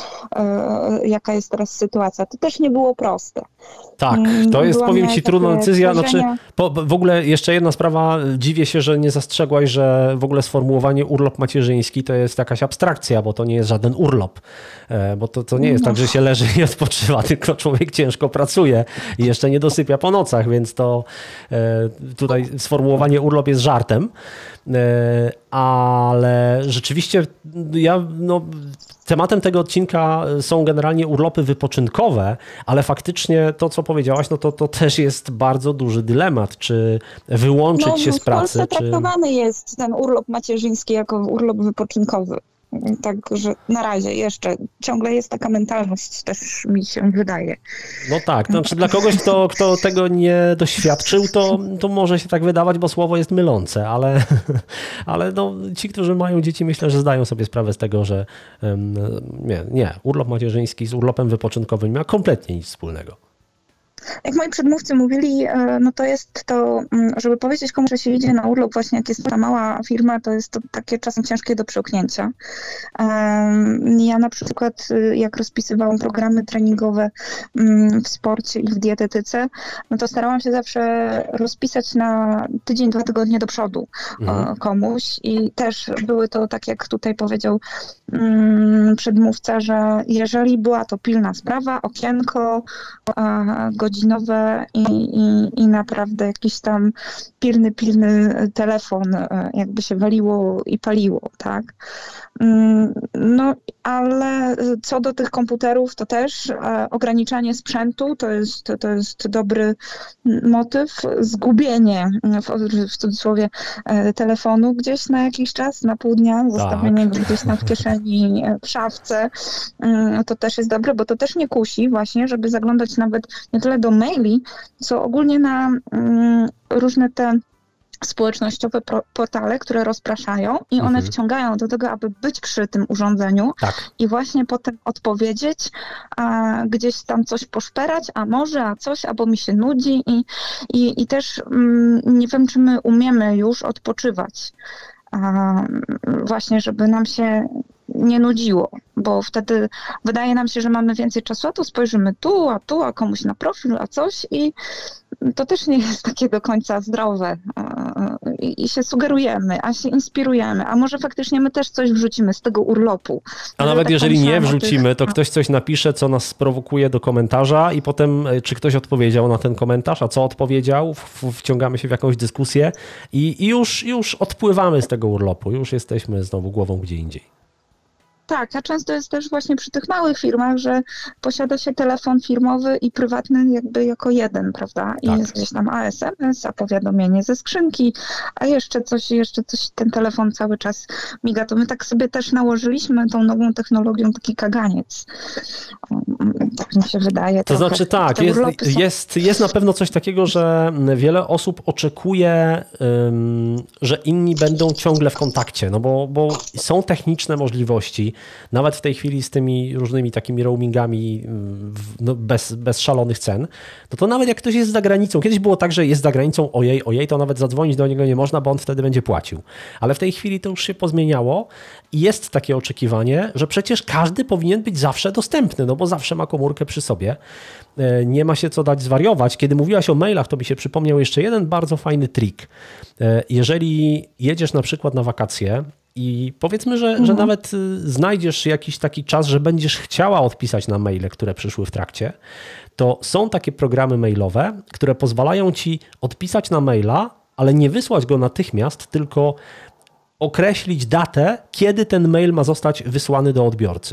e, jaka jest teraz sytuacja. To też nie było proste. Tak, Mm, to jest, była powiem miała ci, trudna takie decyzja. Znaczy, tworzenia- po, w ogóle jeszcze jedna sprawa, dziwię się, że nie zastrzegłaś, że w ogóle sformułowanie urlop macierzyński to jest jakaś abstrakcja, bo to nie jest żaden urlop, E, bo to, to nie jest No. tak, że się leży i odpoczywa, tylko człowiek ciężko pracuje i jeszcze nie dosypia po nocach, więc to e, tutaj sformułowanie urlop jest żartem, E, ale rzeczywiście ja, no, tematem tego odcinka są generalnie urlopy wypoczynkowe, ale faktycznie to, co powiedziałaś, no to, to też jest bardzo duży dylemat, czy wyłączyć się z w pracy, Polsce czy... traktowany jest ten urlop macierzyński jako urlop wypoczynkowy. Także na razie jeszcze ciągle jest taka mentalność, też mi się wydaje. No tak, to znaczy dla kogoś, kto, kto tego nie doświadczył, to, to może się tak wydawać, bo słowo jest mylące, ale, ale no, ci, którzy mają dzieci, myślę, że zdają sobie sprawę z tego, że em, nie, nie, urlop macierzyński z urlopem wypoczynkowym nie ma kompletnie nic wspólnego. Jak moi przedmówcy mówili, e, no to jest to, mm, żeby powiedzieć komuś, że się idzie na urlop, właśnie jak jest ta mała firma, to jest to takie czasem ciężkie do przełknięcia. Em, Ja na przykład, y, jak rozpisywałam programy treningowe mm, w sporcie i w dietetyce, no to starałam się zawsze rozpisać na tydzień, dwa tygodnie do przodu Mhm. e, komuś i też były to, tak jak tutaj powiedział mm, przedmówca, że jeżeli była to pilna sprawa, okienko, e, godzina urodzinowe i, i, i naprawdę jakiś tam pilny, pilny telefon jakby się waliło i paliło, tak? No, ale co do tych komputerów, to też ograniczanie sprzętu to jest, to jest dobry motyw. Zgubienie, w, w cudzysłowie, telefonu gdzieś na jakiś czas, na pół dnia, zostawienie go gdzieś tam w kieszeni, w szafce, to też jest dobre, bo to też nie kusi właśnie, żeby zaglądać nawet nie tyle do maili, co ogólnie na różne te społecznościowe portale, które rozpraszają i one mhm. wciągają do tego, aby być przy tym urządzeniu tak. i właśnie potem odpowiedzieć, a gdzieś tam coś poszperać, a może, a coś, albo mi się nudzi i, i, i też mm, nie wiem, czy my umiemy już odpoczywać. A, właśnie, żeby nam się nie nudziło, bo wtedy wydaje nam się, że mamy więcej czasu, a to spojrzymy tu, a tu, a komuś na profil, a coś i to też nie jest takie do końca zdrowe i, i się sugerujemy, a się inspirujemy, a może faktycznie my też coś wrzucimy z tego urlopu. A nawet tak jeżeli nie wrzucimy, to ktoś coś napisze, co nas sprowokuje do komentarza i potem czy ktoś odpowiedział na ten komentarz, a co odpowiedział, w, wciągamy się w jakąś dyskusję i, i już, już odpływamy z tego urlopu, już jesteśmy znowu głową gdzie indziej. Tak, a często jest też właśnie przy tych małych firmach, że posiada się telefon firmowy i prywatny jakby jako jeden, prawda? I tak. jest gdzieś tam a es em es, a powiadomienie ze skrzynki, a jeszcze coś, jeszcze coś, ten telefon cały czas miga. To my tak sobie też nałożyliśmy tą nową technologią taki kaganiec. Tak mi się wydaje. To znaczy tak, jest, jest, jest na pewno coś takiego, że wiele osób oczekuje, um, że inni będą ciągle w kontakcie, no bo, bo są techniczne możliwości. Nawet w tej chwili z tymi różnymi takimi roamingami no bez, bez szalonych cen, no to nawet jak ktoś jest za granicą, kiedyś było tak, że jest za granicą, ojej, ojej, to nawet zadzwonić do niego nie można, bo on wtedy będzie płacił. Ale w tej chwili to już się pozmieniało i jest takie oczekiwanie, że przecież każdy powinien być zawsze dostępny, no bo zawsze ma komórkę przy sobie. Nie ma się co dać zwariować. Kiedy mówiłaś o mailach, to mi się przypomniał jeszcze jeden bardzo fajny trik. Jeżeli jedziesz na przykład na wakacje, i powiedzmy, że, mhm. że nawet znajdziesz jakiś taki czas, że będziesz chciała odpisać na maile, które przyszły w trakcie, to są takie programy mailowe, które pozwalają ci odpisać na maila, ale nie wysłać go natychmiast, tylko określić datę, kiedy ten mail ma zostać wysłany do odbiorcy.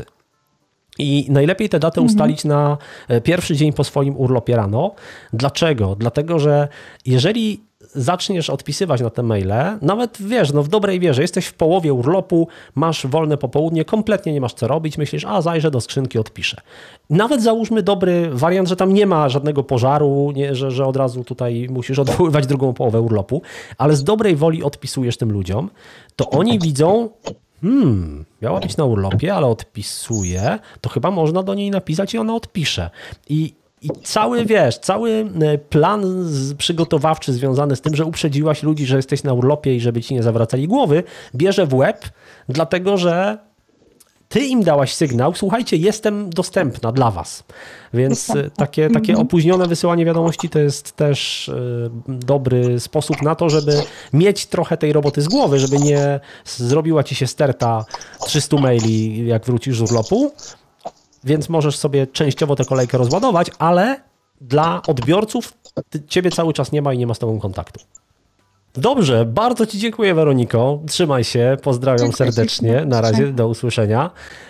I najlepiej tę datę mhm. ustalić na pierwszy dzień po swoim urlopie rano. Dlaczego? Dlatego, że jeżeli zaczniesz odpisywać na te maile, nawet wiesz, no w dobrej wierze, jesteś w połowie urlopu, masz wolne popołudnie, kompletnie nie masz co robić, myślisz, a zajrzę do skrzynki, odpiszę. Nawet załóżmy dobry wariant, że tam nie ma żadnego pożaru, nie, że, że od razu tutaj musisz odwoływać drugą połowę urlopu, ale z dobrej woli odpisujesz tym ludziom, to oni widzą, hmm, miała być na urlopie, ale odpisuje, to chyba można do niej napisać i ona odpisze. I I cały, wiesz, cały plan przygotowawczy związany z tym, że uprzedziłaś ludzi, że jesteś na urlopie i żeby ci nie zawracali głowy, bierze w łeb, dlatego że ty im dałaś sygnał, słuchajcie, jestem dostępna dla was. Więc takie, takie opóźnione wysyłanie wiadomości to jest też dobry sposób na to, żeby mieć trochę tej roboty z głowy, żeby nie zrobiła ci się sterta trzystu maili, jak wrócisz z urlopu. Więc możesz sobie częściowo tę kolejkę rozładować, ale dla odbiorców ciebie cały czas nie ma i nie ma z tobą kontaktu. Dobrze, bardzo ci dziękuję, Weroniko. Trzymaj się, pozdrawiam serdecznie. Na razie, do usłyszenia.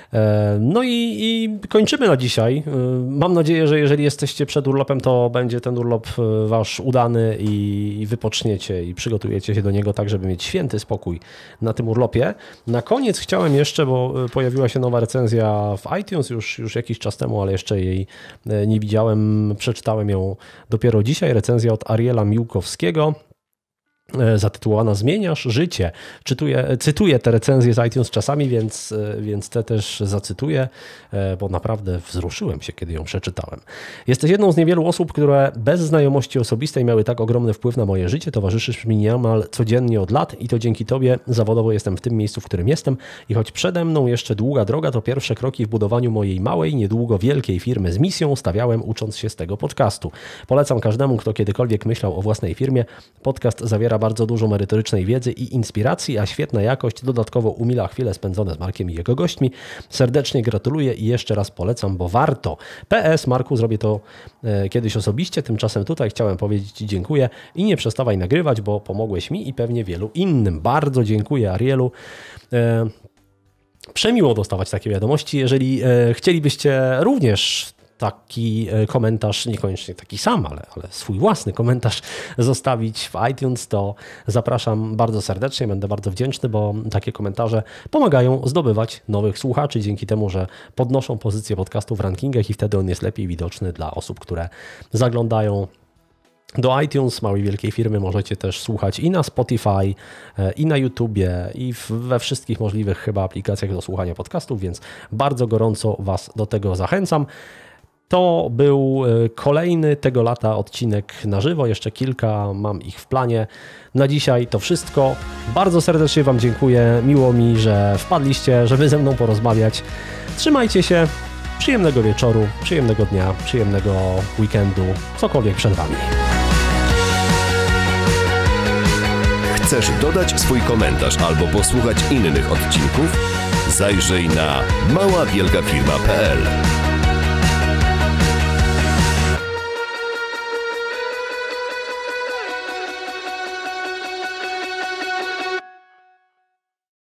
No i, i kończymy na dzisiaj. Mam nadzieję, że jeżeli jesteście przed urlopem, to będzie ten urlop wasz udany i wypoczniecie i przygotujecie się do niego tak, żeby mieć święty spokój na tym urlopie. Na koniec chciałem jeszcze, bo pojawiła się nowa recenzja w iTunes już, już jakiś czas temu, ale jeszcze jej nie widziałem. Przeczytałem ją dopiero dzisiaj. Recenzja od Ariela Miłkowskiego, zatytułowana Zmieniasz życie. Czytuję, cytuję te recenzje z iTunes czasami, więc, więc te też zacytuję, bo naprawdę wzruszyłem się, kiedy ją przeczytałem. Jesteś jedną z niewielu osób, które bez znajomości osobistej miały tak ogromny wpływ na moje życie. Towarzyszysz mi niemal codziennie od lat i to dzięki tobie zawodowo jestem w tym miejscu, w którym jestem i choć przede mną jeszcze długa droga, to pierwsze kroki w budowaniu mojej małej, niedługo wielkiej firmy z misją stawiałem, ucząc się z tego podcastu. Polecam każdemu, kto kiedykolwiek myślał o własnej firmie. Podcast zawiera zawiera bardzo dużo merytorycznej wiedzy i inspiracji, a świetna jakość dodatkowo umila chwile spędzone z Markiem i jego gośćmi. Serdecznie gratuluję i jeszcze raz polecam, bo warto. P S. Marku, zrobię to kiedyś osobiście, tymczasem tutaj chciałem powiedzieć Ci dziękuję i nie przestawaj nagrywać, bo pomogłeś mi i pewnie wielu innym. Bardzo dziękuję, Arielu. Przemiło dostawać takie wiadomości. Jeżeli chcielibyście również taki komentarz, niekoniecznie taki sam, ale, ale swój własny komentarz zostawić w iTunes, to zapraszam bardzo serdecznie, będę bardzo wdzięczny, bo takie komentarze pomagają zdobywać nowych słuchaczy dzięki temu, że podnoszą pozycję podcastu w rankingach i wtedy on jest lepiej widoczny dla osób, które zaglądają do iTunes. Małej Wielkiej Firmy możecie też słuchać i na Spotify, i na YouTubie, i we wszystkich możliwych chyba aplikacjach do słuchania podcastów, więc bardzo gorąco Was do tego zachęcam. To był kolejny tego lata odcinek na żywo, jeszcze kilka mam ich w planie. Na dzisiaj to wszystko. Bardzo serdecznie Wam dziękuję, miło mi, że wpadliście, żeby ze mną porozmawiać. Trzymajcie się, przyjemnego wieczoru, przyjemnego dnia, przyjemnego weekendu, cokolwiek przed Wami. Chcesz dodać swój komentarz albo posłuchać innych odcinków? Zajrzyj na mała wielka firma kropka p l.